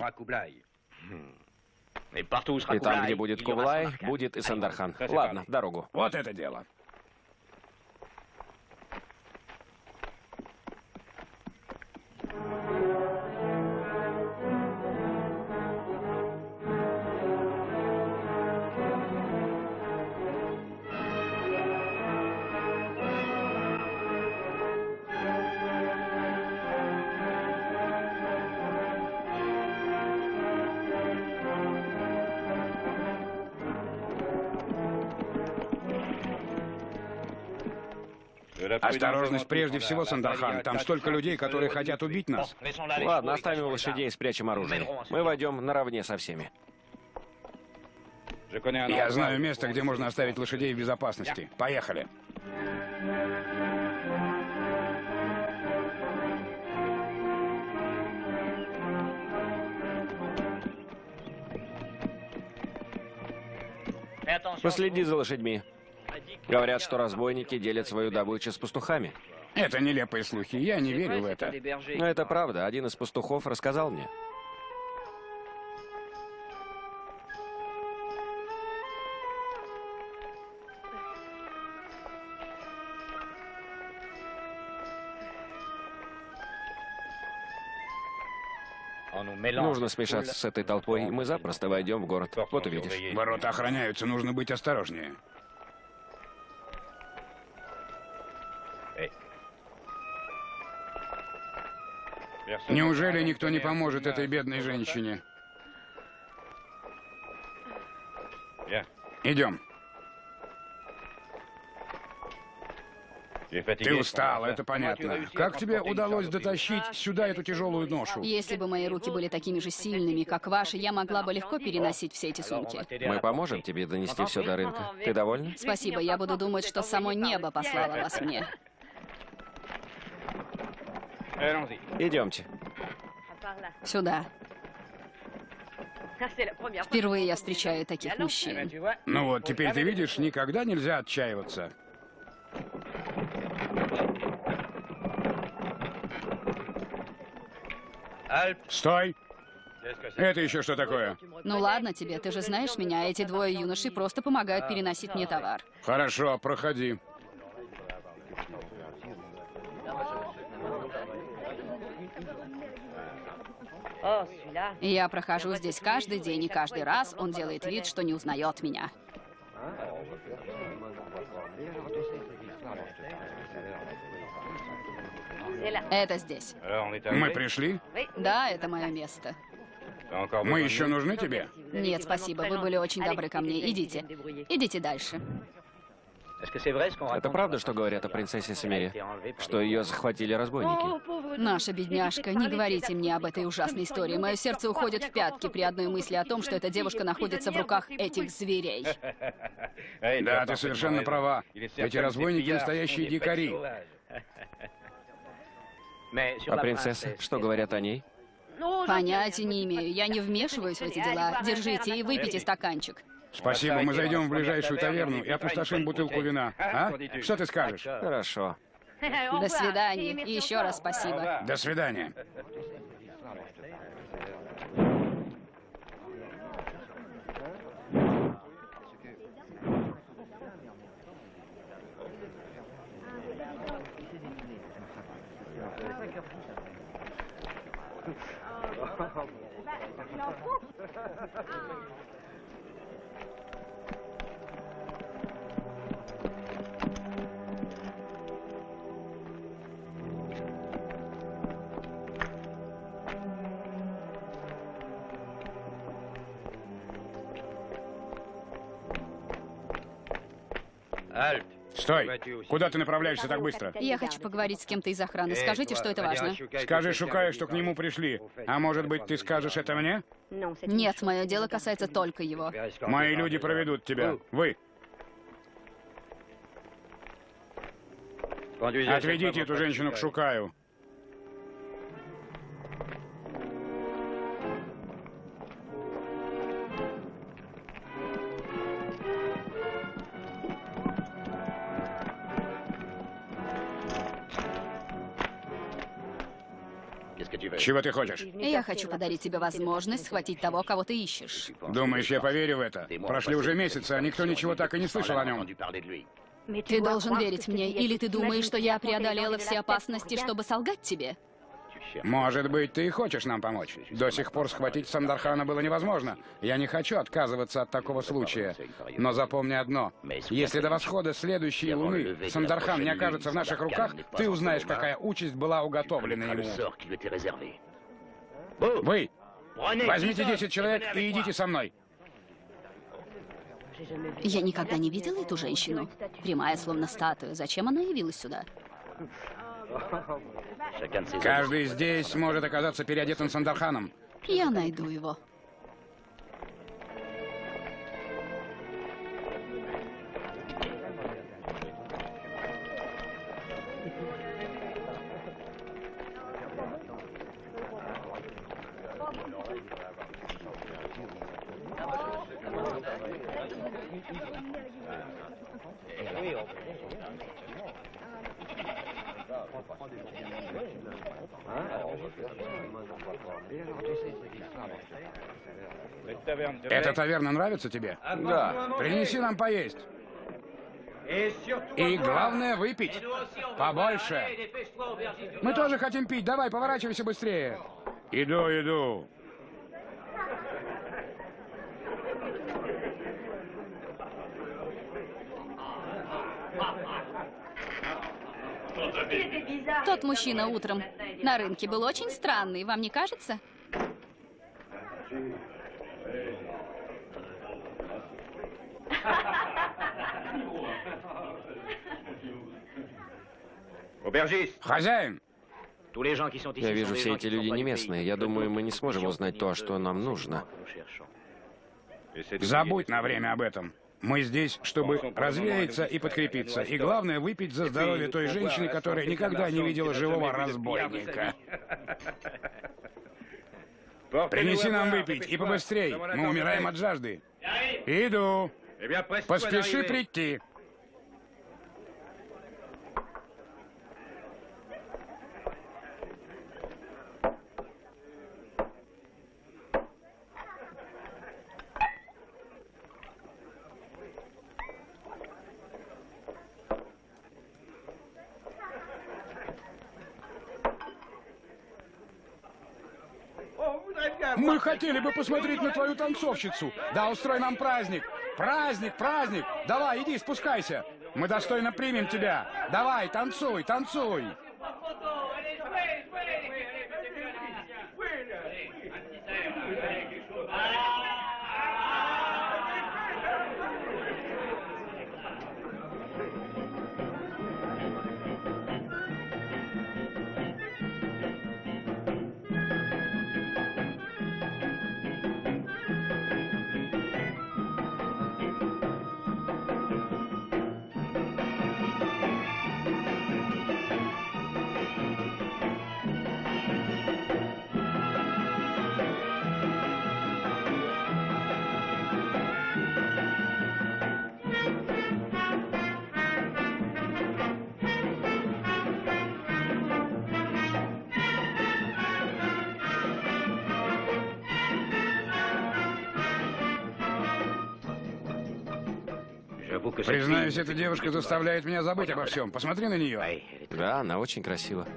И там, где будет Кувлай, будет и Сандархан. Ладно, в дорогу. Вот это дело. Осторожность прежде всего, Сандархан. Там столько людей, которые хотят убить нас. Ладно, оставим лошадей и спрячем оружие. Мы войдем наравне со всеми. Я знаю место, где можно оставить лошадей в безопасности. Поехали. Последи за лошадьми. Говорят, что разбойники делят свою добычу с пастухами. Это нелепые слухи, я не верю в это. Но это правда, один из пастухов рассказал мне. Нужно смешаться с этой толпой, и мы запросто войдем в город. Вот увидишь. Ворота охраняются, нужно быть осторожнее. Неужели никто не поможет этой бедной женщине? Идем. Ты устал, это понятно. Как тебе удалось дотащить сюда эту тяжелую ношу? Если бы мои руки были такими же сильными, как ваши, я могла бы легко переносить все эти сумки. Мы поможем тебе донести все до рынка. Ты довольна? Спасибо, я буду думать, что само небо послало вас мне. Идемте. Сюда. Впервые я встречаю таких мужчин. Ну вот, теперь ты видишь, никогда нельзя отчаиваться. Стой! Это еще что такое? Ну ладно тебе, ты же знаешь меня, эти двое юношей просто помогают переносить мне товар. Хорошо, проходи. Я прохожу здесь каждый день, и каждый раз он делает вид, что не узнает меня. Это здесь. Мы пришли? Да, это мое место. Мы еще нужны тебе? Нет, спасибо, вы были очень добры ко мне. Идите. Идите дальше. Это правда, что говорят о принцессе Самире? Что ее захватили разбойники? Наша бедняжка, не говорите мне об этой ужасной истории. Мое сердце уходит в пятки при одной мысли о том, что эта девушка находится в руках этих зверей. Да, ты совершенно права. Эти разбойники настоящие дикари. А принцесса? Что говорят о ней? Понятия не имею. Я не вмешиваюсь в эти дела. Держите и выпейте стаканчик. Спасибо, мы зайдем в ближайшую таверну и опустошим бутылку вина. А? Что ты скажешь? Хорошо. До свидания. И еще раз спасибо. До свидания. Стой! Куда ты направляешься так быстро? Я хочу поговорить с кем-то из охраны. Скажите, что это важно. Скажи Шукаю, что к нему пришли. А может быть, ты скажешь это мне? Нет, мое дело касается только его. Мои люди проведут тебя. Вы. Отведите эту женщину к Шукаю. Чего ты хочешь? Я хочу подарить тебе возможность схватить того, кого ты ищешь. Думаешь, я поверю в это? Прошли уже месяцы, а никто ничего так и не слышал о нем. Ты должен верить мне, или ты думаешь, что я преодолела все опасности, чтобы солгать тебе? Может быть, ты и хочешь нам помочь. До сих пор схватить Сандархана было невозможно. Я не хочу отказываться от такого случая. Но запомни одно. Если до восхода следующей луны Сандархан не окажется в наших руках, ты узнаешь, какая участь была уготовлена ему. Вы! Возьмите десять человек и идите со мной. Я никогда не видела эту женщину. Прямая, словно статуя. Зачем она явилась сюда? Каждый здесь может оказаться переодетым Сандарханом. Я найду его. Эта таверна нравится тебе? Да. Принеси нам поесть. И главное, выпить. Побольше. Мы тоже хотим пить. Давай, поворачивайся быстрее. Иду, иду. Тот мужчина утром на рынке был очень странный, вам не кажется? Хозяин! Я вижу, все эти люди не местные. Я думаю, мы не сможем узнать то, что нам нужно. Забудь на время об этом. Мы здесь, чтобы развеяться и подкрепиться. И главное, выпить за здоровье той женщины, которая никогда не видела живого разбойника. Принеси нам выпить, и побыстрей. Мы умираем от жажды. Иду. Поспеши прийти. Мы хотели бы посмотреть на твою танцовщицу. Да, устрой нам праздник. Праздник, праздник. Давай, иди, спускайся. Мы достойно примем тебя. Давай, танцуй, танцуй. Признаюсь, эта девушка заставляет меня забыть обо всем. Посмотри на нее. Да, она очень красива.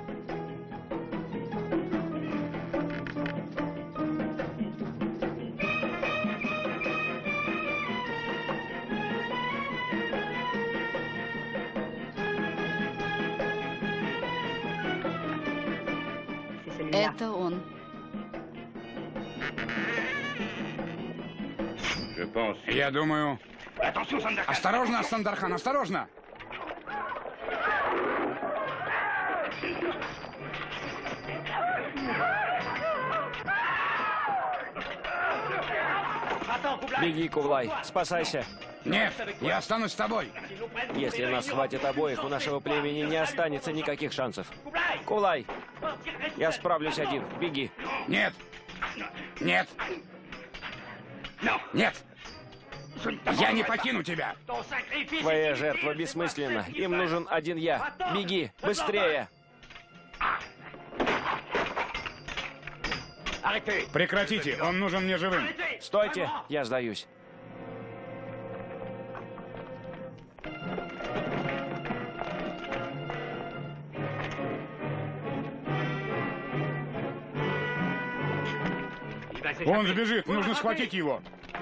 Это он. Я думаю, Осторожно, Сандархан, осторожно! Беги, Кувлай, спасайся. Нет, я останусь с тобой. Если нас схватят обоих, у нашего племени не останется никаких шансов. Кувлай, я справлюсь один. Беги. Нет. Нет. Нет. Я не покину тебя. Твоя жертва бессмысленна. Им нужен один я. Беги, быстрее. Прекратите, он нужен мне живым. Стойте, я сдаюсь. Он сбежит, нужно схватить его.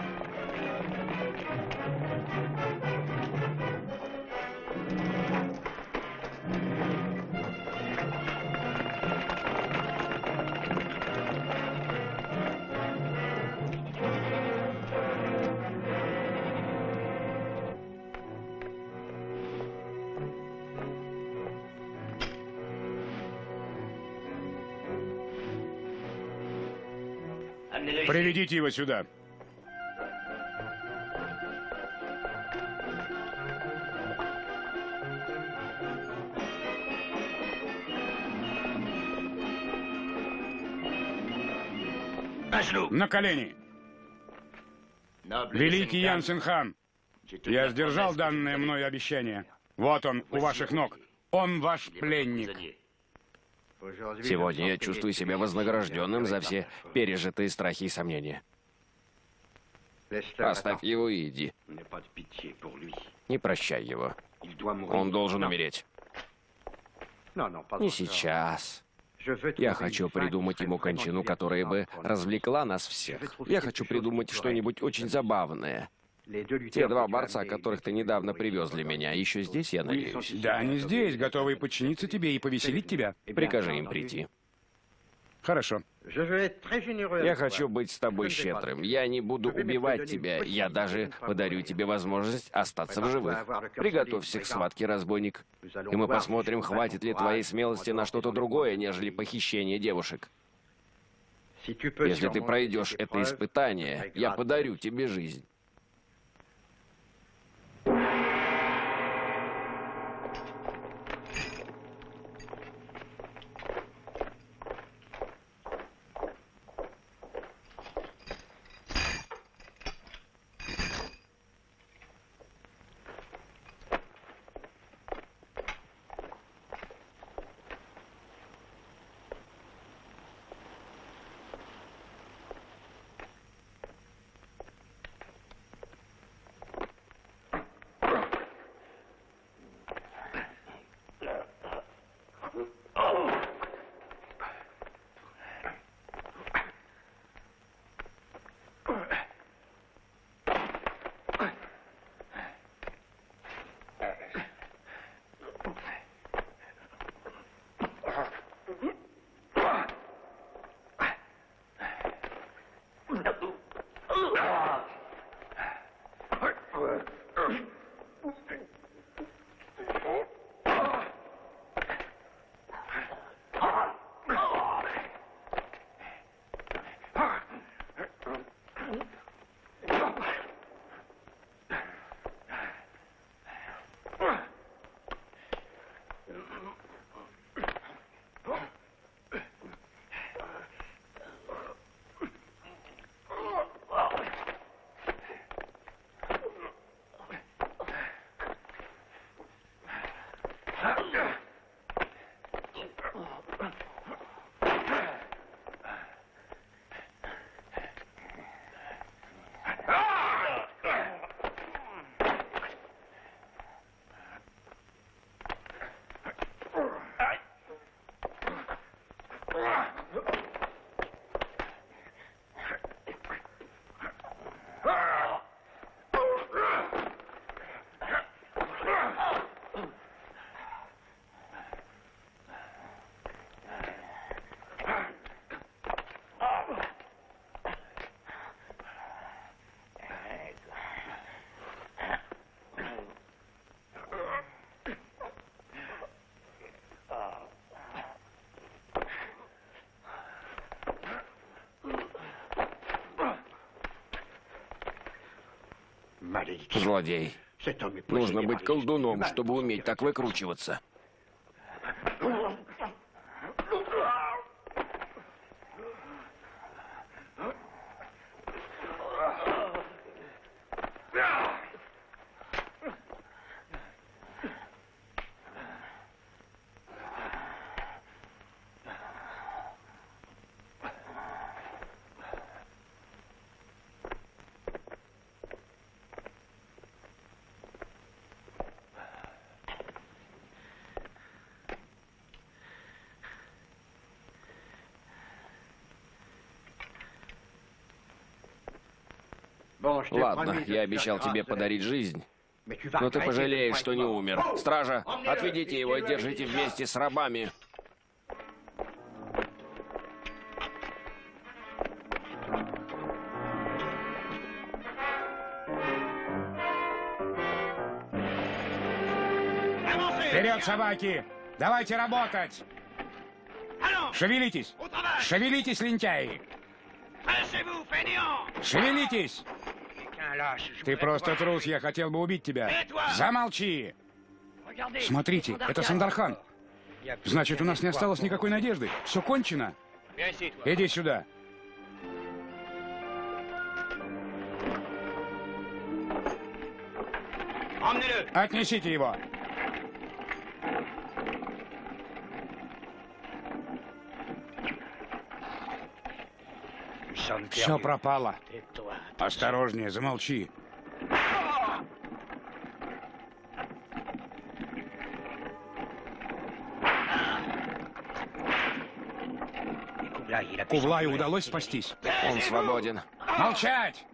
Приведите его сюда. На колени. Великий Ян Синхан, я сдержал данное мною обещание. Вот он, у ваших ног. Он ваш пленник. Сегодня я чувствую себя вознагражденным за все пережитые страхи и сомнения. Оставь его и иди. Не прощай его. Он должен умереть. Не сейчас. Я хочу придумать ему кончину, которая бы развлекла нас всех. Я хочу придумать что-нибудь очень забавное. Те два борца, которых ты недавно привез для меня, еще здесь, я надеюсь? Да, они здесь, готовы подчиниться тебе и повеселить тебя. Прикажи им прийти. Хорошо. Я хочу быть с тобой щедрым. Я не буду убивать тебя. Я даже подарю тебе возможность остаться в живых. Приготовься к схватке, разбойник. И мы посмотрим, хватит ли твоей смелости на что-то другое, нежели похищение девушек. Если ты пройдешь это испытание, я подарю тебе жизнь. Злодей. Нужно быть колдуном, чтобы уметь так выкручиваться. Ладно, я обещал тебе подарить жизнь, но ты пожалеешь, что не умер. Стража, отведите его и держите вместе с рабами. Вперед, собаки! Давайте работать! Шевелитесь! Шевелитесь, лентяи! Шевелитесь! Ты просто трус, я хотел бы убить тебя. Замолчи! Смотрите, это Сандархан. Значит, у нас не осталось никакой надежды. Все кончено. Иди сюда. Отнесите его. Все пропало. Осторожнее, замолчи. Кувлаю удалось спастись? Он свободен. Молчать!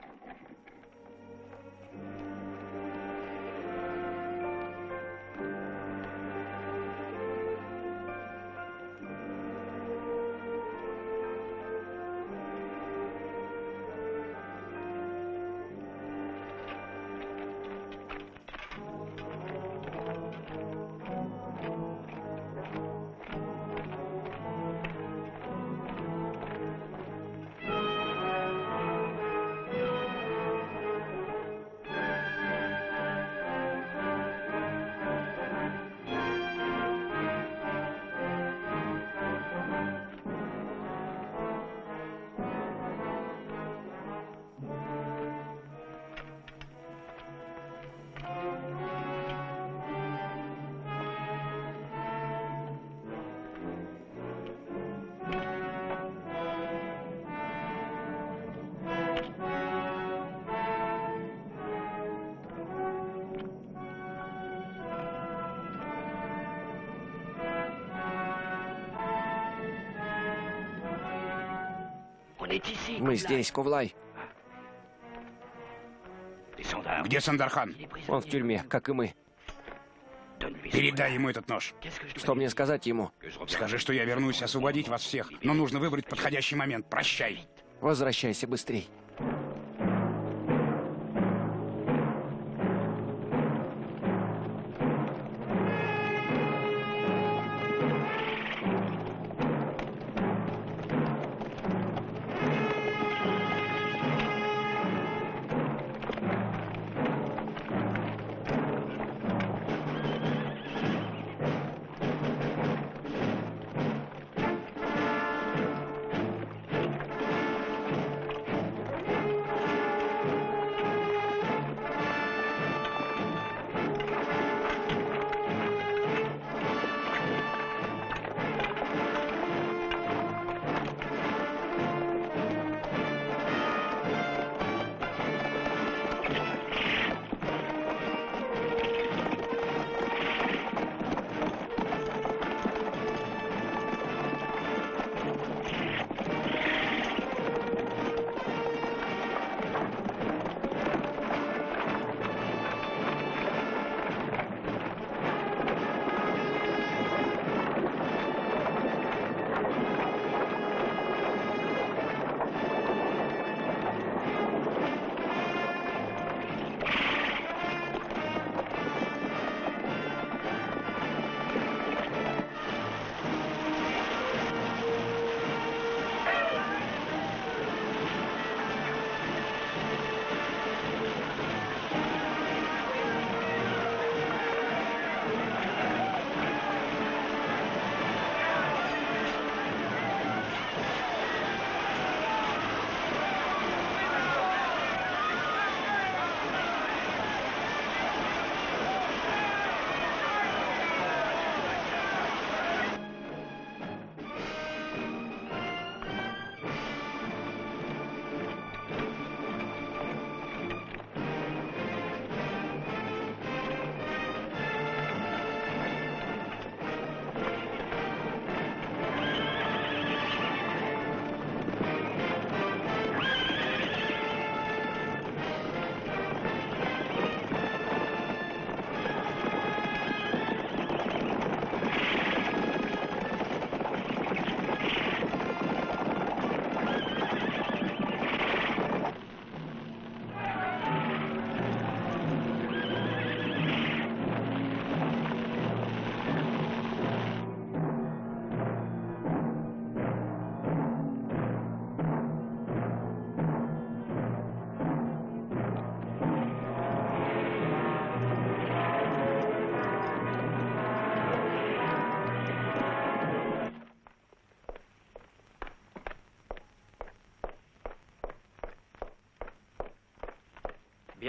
Мы здесь, Кувлай. Где Сандархан? Он в тюрьме, как и мы. Передай ему этот нож. Что мне сказать ему? Скажи, что я вернусь освободить вас всех, но нужно выбрать подходящий момент. Прощай. Возвращайся быстрей.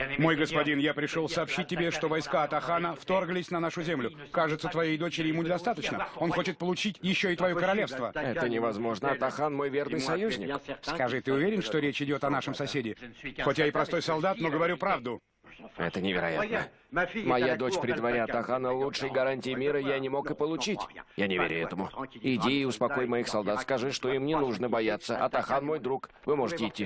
Мой господин, я пришел сообщить тебе, что войска Атахана вторглись на нашу землю. Кажется, твоей дочери ему недостаточно. Он хочет получить еще и твое королевство. Это невозможно. Атахан мой верный союзник. Скажи, ты уверен, что речь идет о нашем соседе? Хоть я и простой солдат, но говорю правду. Это невероятно. Моя дочь при дворе Атахана лучшей гарантии мира я не мог и получить. Я не верю этому. Иди и успокой моих солдат. Скажи, что им не нужно бояться. Атахан мой друг. Вы можете идти.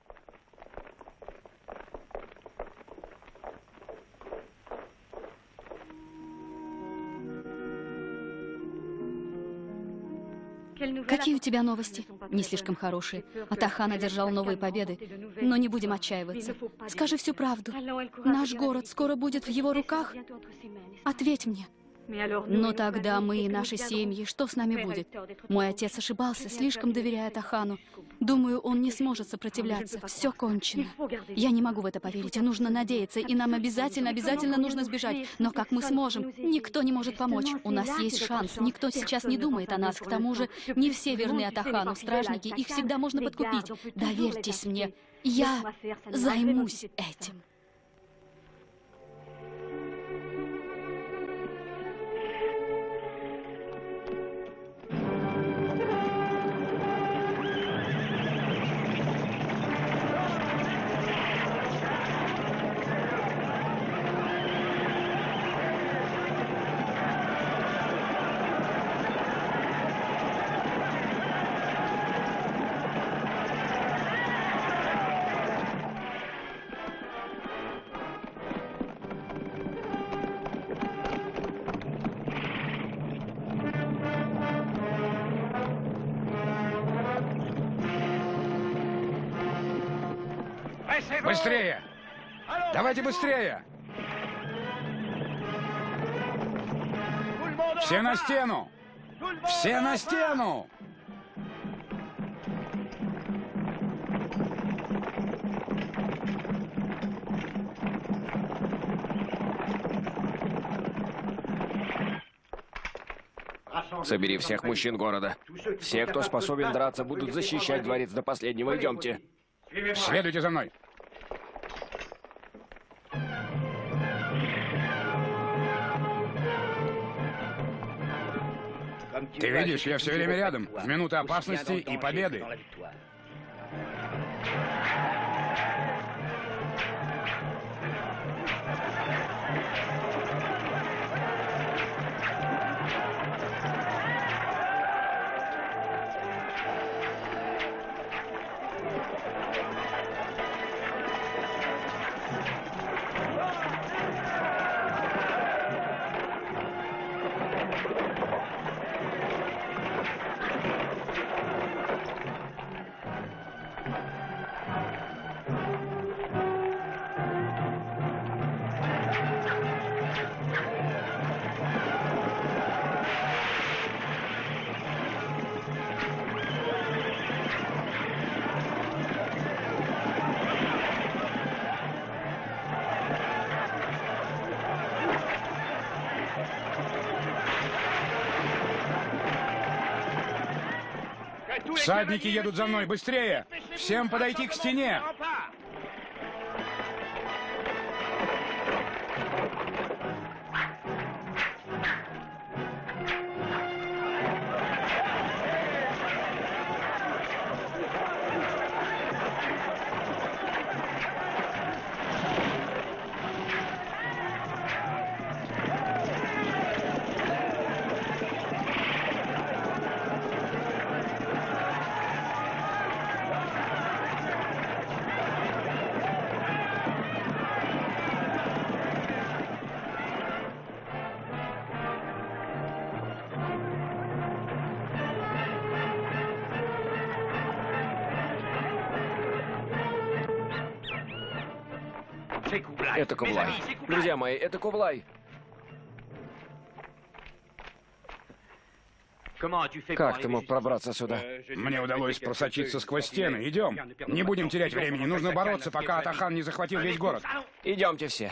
Какие у тебя новости? Не слишком хорошие. Атахан одержал новые победы. Но не будем отчаиваться. Скажи всю правду. Наш город скоро будет в его руках? Ответь мне. Но тогда мы и наши семьи, что с нами будет? Мой отец ошибался, слишком доверяя Атахану. Думаю, он не сможет сопротивляться. Все кончено. Я не могу в это поверить, и нужно надеяться, и нам обязательно, обязательно нужно сбежать. Но как мы сможем? Никто не может помочь. У нас есть шанс. Никто сейчас не думает о нас. К тому же, не все верны Атахану. Стражники, их всегда можно подкупить. Доверьтесь мне. Я займусь этим. Быстрее! Давайте быстрее! Все на стену! Все на стену! Собери всех мужчин города. Все, кто способен драться, будут защищать дворец до последнего. Идемте. Следуйте за мной. Ты видишь, я все время рядом, в минуты опасности и победы. Всадники едут за мной, быстрее! Всем подойти к стене! Это Кувлай. Друзья мои, это Кувлай. Как ты мог пробраться сюда? Мне удалось просочиться сквозь стены. Идем. Не будем терять времени. Нужно бороться, пока Атахан не захватил весь город. Идемте все.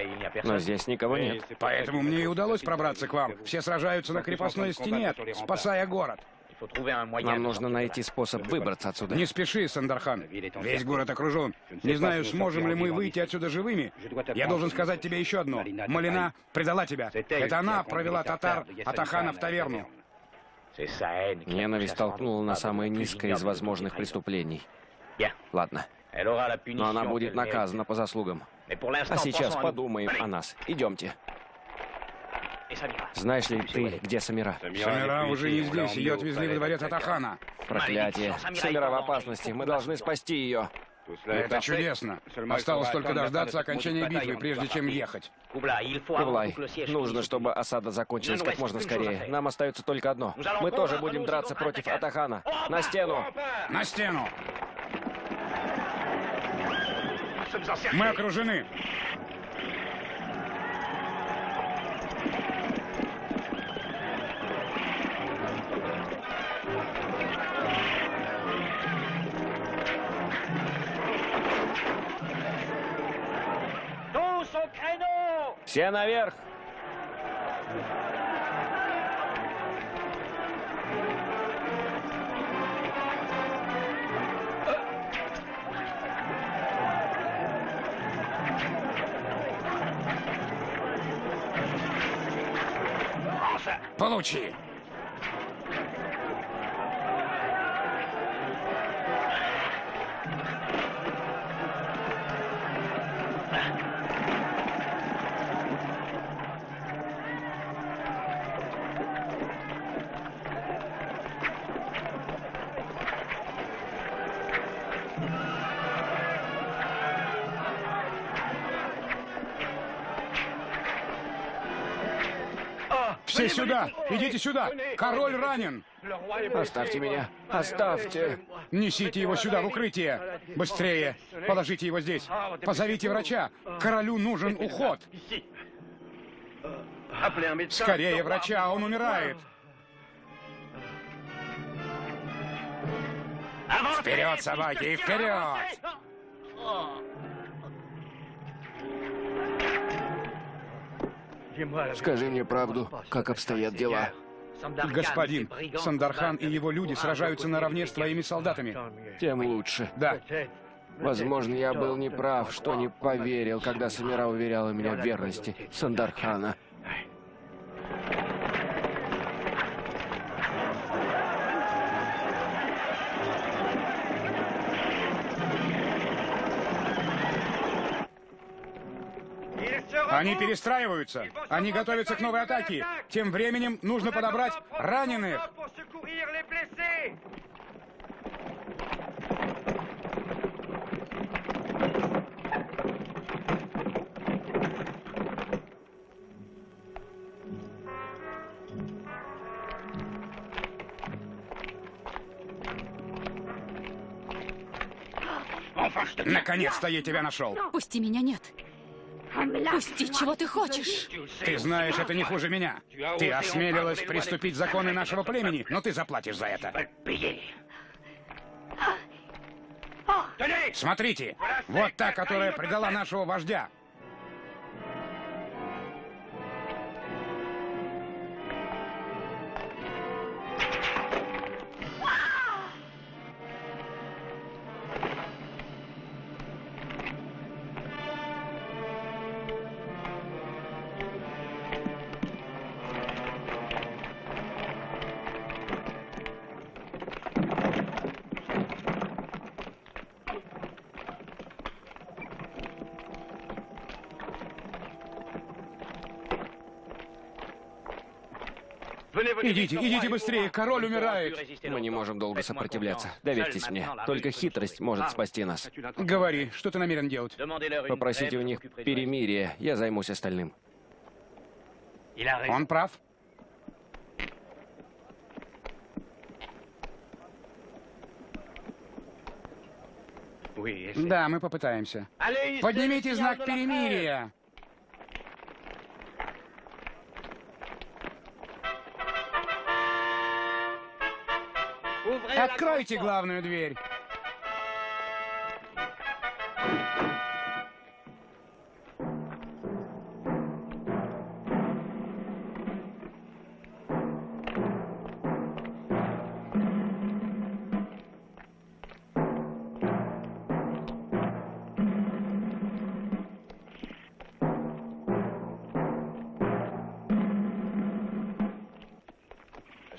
Но здесь никого нет. Поэтому мне и удалось пробраться к вам. Все сражаются на крепостной стене, спасая город. Нам нужно найти способ выбраться отсюда. Не спеши, Сандархан. Весь город окружен. Не знаю, сможем ли мы выйти отсюда живыми. Я должен сказать тебе еще одно. Малина предала тебя. Это она провела татар Атахана в таверну. Ненависть толкнула на самое низкое из возможных преступлений. Ладно. Но она будет наказана по заслугам. А сейчас подумаем о нас. Идемте. Знаешь ли ты, где Самира? Самира уже не здесь. Ее отвезли во дворец Атахана. Проклятие. Самира в опасности. Мы должны спасти ее. Это чудесно. Осталось только дождаться окончания битвы, прежде чем ехать. Кублай, нужно, чтобы осада закончилась как можно скорее. Нам остается только одно. Мы тоже будем драться против Атахана. На стену! На стену! Мы окружены. Все наверх! Получи. Все сюда! Идите сюда! Король ранен! Оставьте меня! Оставьте! Несите его сюда, в укрытие! Быстрее! Положите его здесь! Позовите врача! Королю нужен уход! Скорее врача, он умирает! Вперед, собаки, вперед! Скажи мне правду, как обстоят дела. Господин, Сандархан и его люди сражаются наравне с твоими солдатами. Тем лучше. Да. Возможно, я был неправ, что не поверил, когда Самира уверяла меня в верности Сандархана. Они перестраиваются. Они готовятся к новой атаке. Тем временем нужно подобрать раненых. Наконец-то я тебя нашел. Пусти меня, нет. Пусти, чего ты хочешь? Ты знаешь, это не хуже меня. Ты осмелилась приступить законы нашего племени, но ты заплатишь за это. Смотрите, вот та, которая предала нашего вождя. Идите, идите быстрее, король умирает. Мы не можем долго сопротивляться. Доверьтесь мне. Только хитрость может спасти нас. Говори, что ты намерен делать? Попросите у них перемирия. Я займусь остальным. Он прав. Да, мы попытаемся. Поднимите знак перемирия. Откройте главную дверь.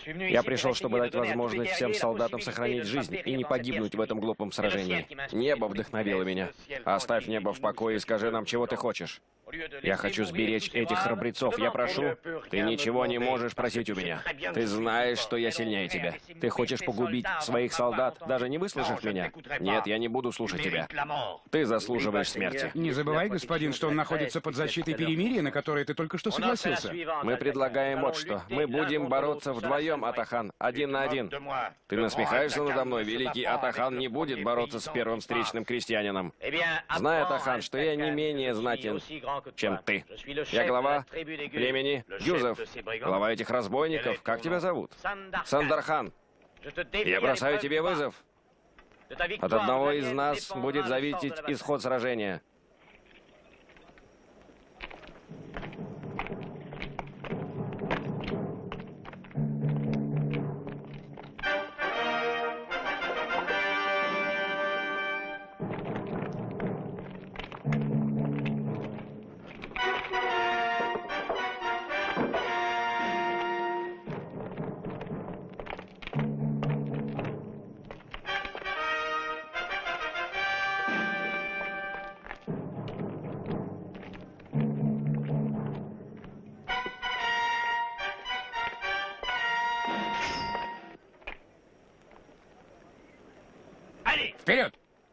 Я пришел, чтобы дать возможность всем солдатам сохранить жизнь и не погибнуть в этом глупом сражении. Небо вдохновило меня. Оставь небо в покое и скажи нам, чего ты хочешь. Я хочу сберечь этих храбрецов. Я прошу, ты ничего не можешь просить у меня. Ты знаешь, что я сильнее тебя. Ты хочешь погубить своих солдат, даже не выслушав меня? Нет, я не буду слушать тебя. Ты заслуживаешь смерти. Не забывай, господин, что он находится под защитой перемирия, на которое ты только что согласился. Мы предлагаем вот что. Мы будем бороться вдвоем, Атахан, один на один. Ты насмехаешься надо мной? Великий Атахан не будет бороться с первым встречным крестьянином. Знай, Атахан, что я не менее знатен, чем ты. Я глава племени Юзеф, глава этих разбойников. Как тебя зовут? Сандархан. Я бросаю тебе вызов. От одного из нас будет зависеть исход сражения. Вперед!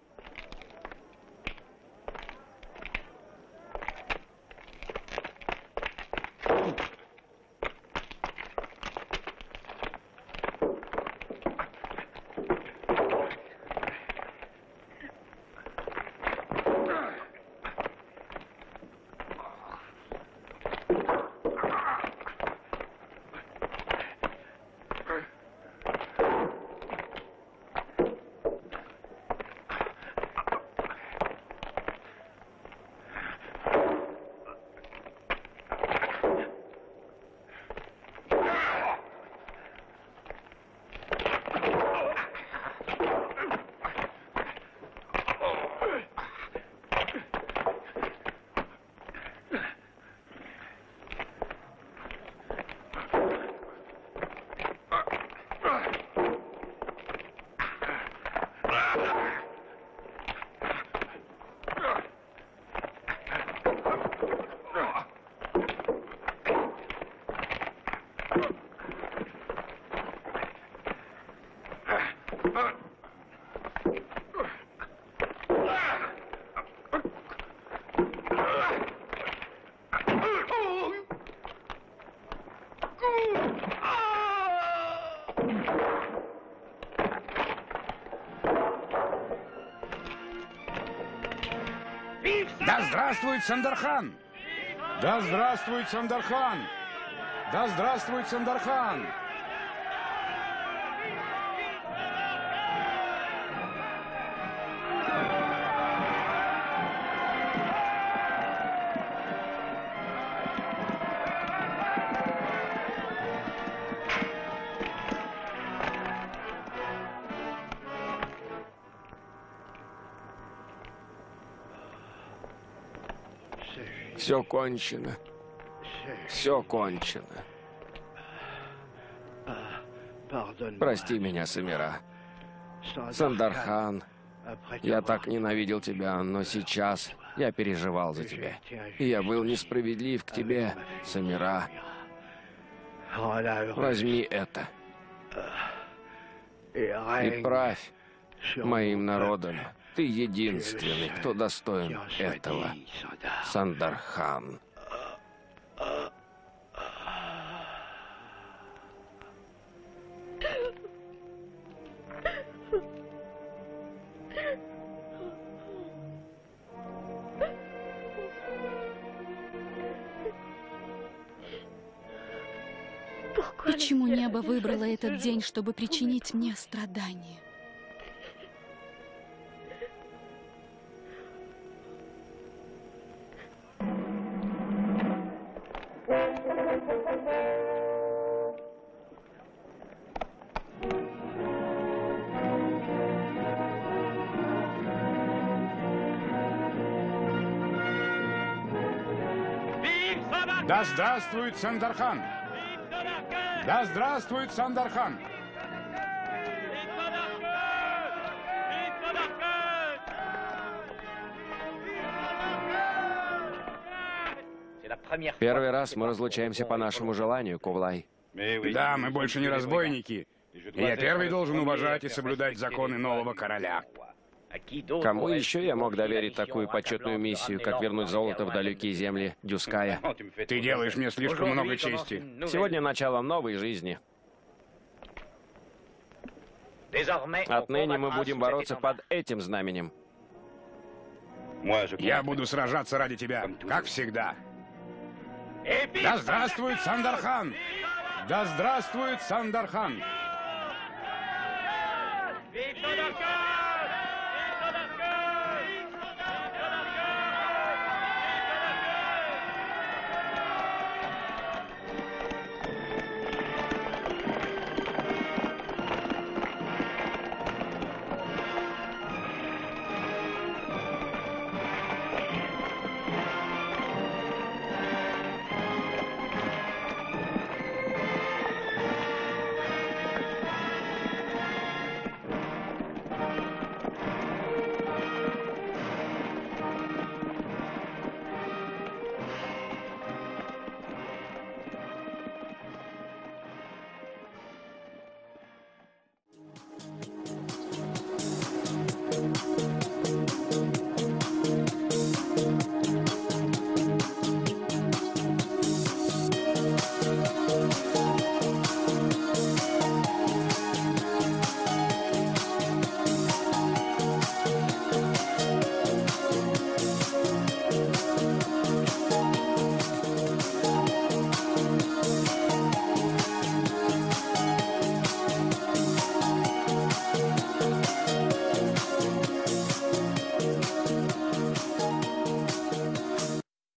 Да здравствует Сандархан! Да здравствует Сандархан! Да здравствует Сандархан! Все кончено. Все кончено. Прости меня, Самира. Сандархан, я так ненавидел тебя, но сейчас я переживал за тебя. И я был несправедлив к тебе, Самира. Возьми это. И правь моим народом. Ты единственный, кто достоин этого, Сандархан. Почему небо выбрало этот день, чтобы причинить мне страдания? Да здравствует Сандархан! Да здравствует Сандархан! Первый раз мы разлучаемся по нашему желанию, Кувлай. Да, мы больше не разбойники. И я первый должен уважать и соблюдать законы нового короля. Кому еще я мог доверить такую почетную миссию, как вернуть золото в далекие земли Дюская? Ты делаешь мне слишком много чести. Сегодня начало новой жизни. Отныне мы будем бороться под этим знаменем. Я буду сражаться ради тебя, как всегда. Да здравствует Сандархан! Да здравствует Сандархан!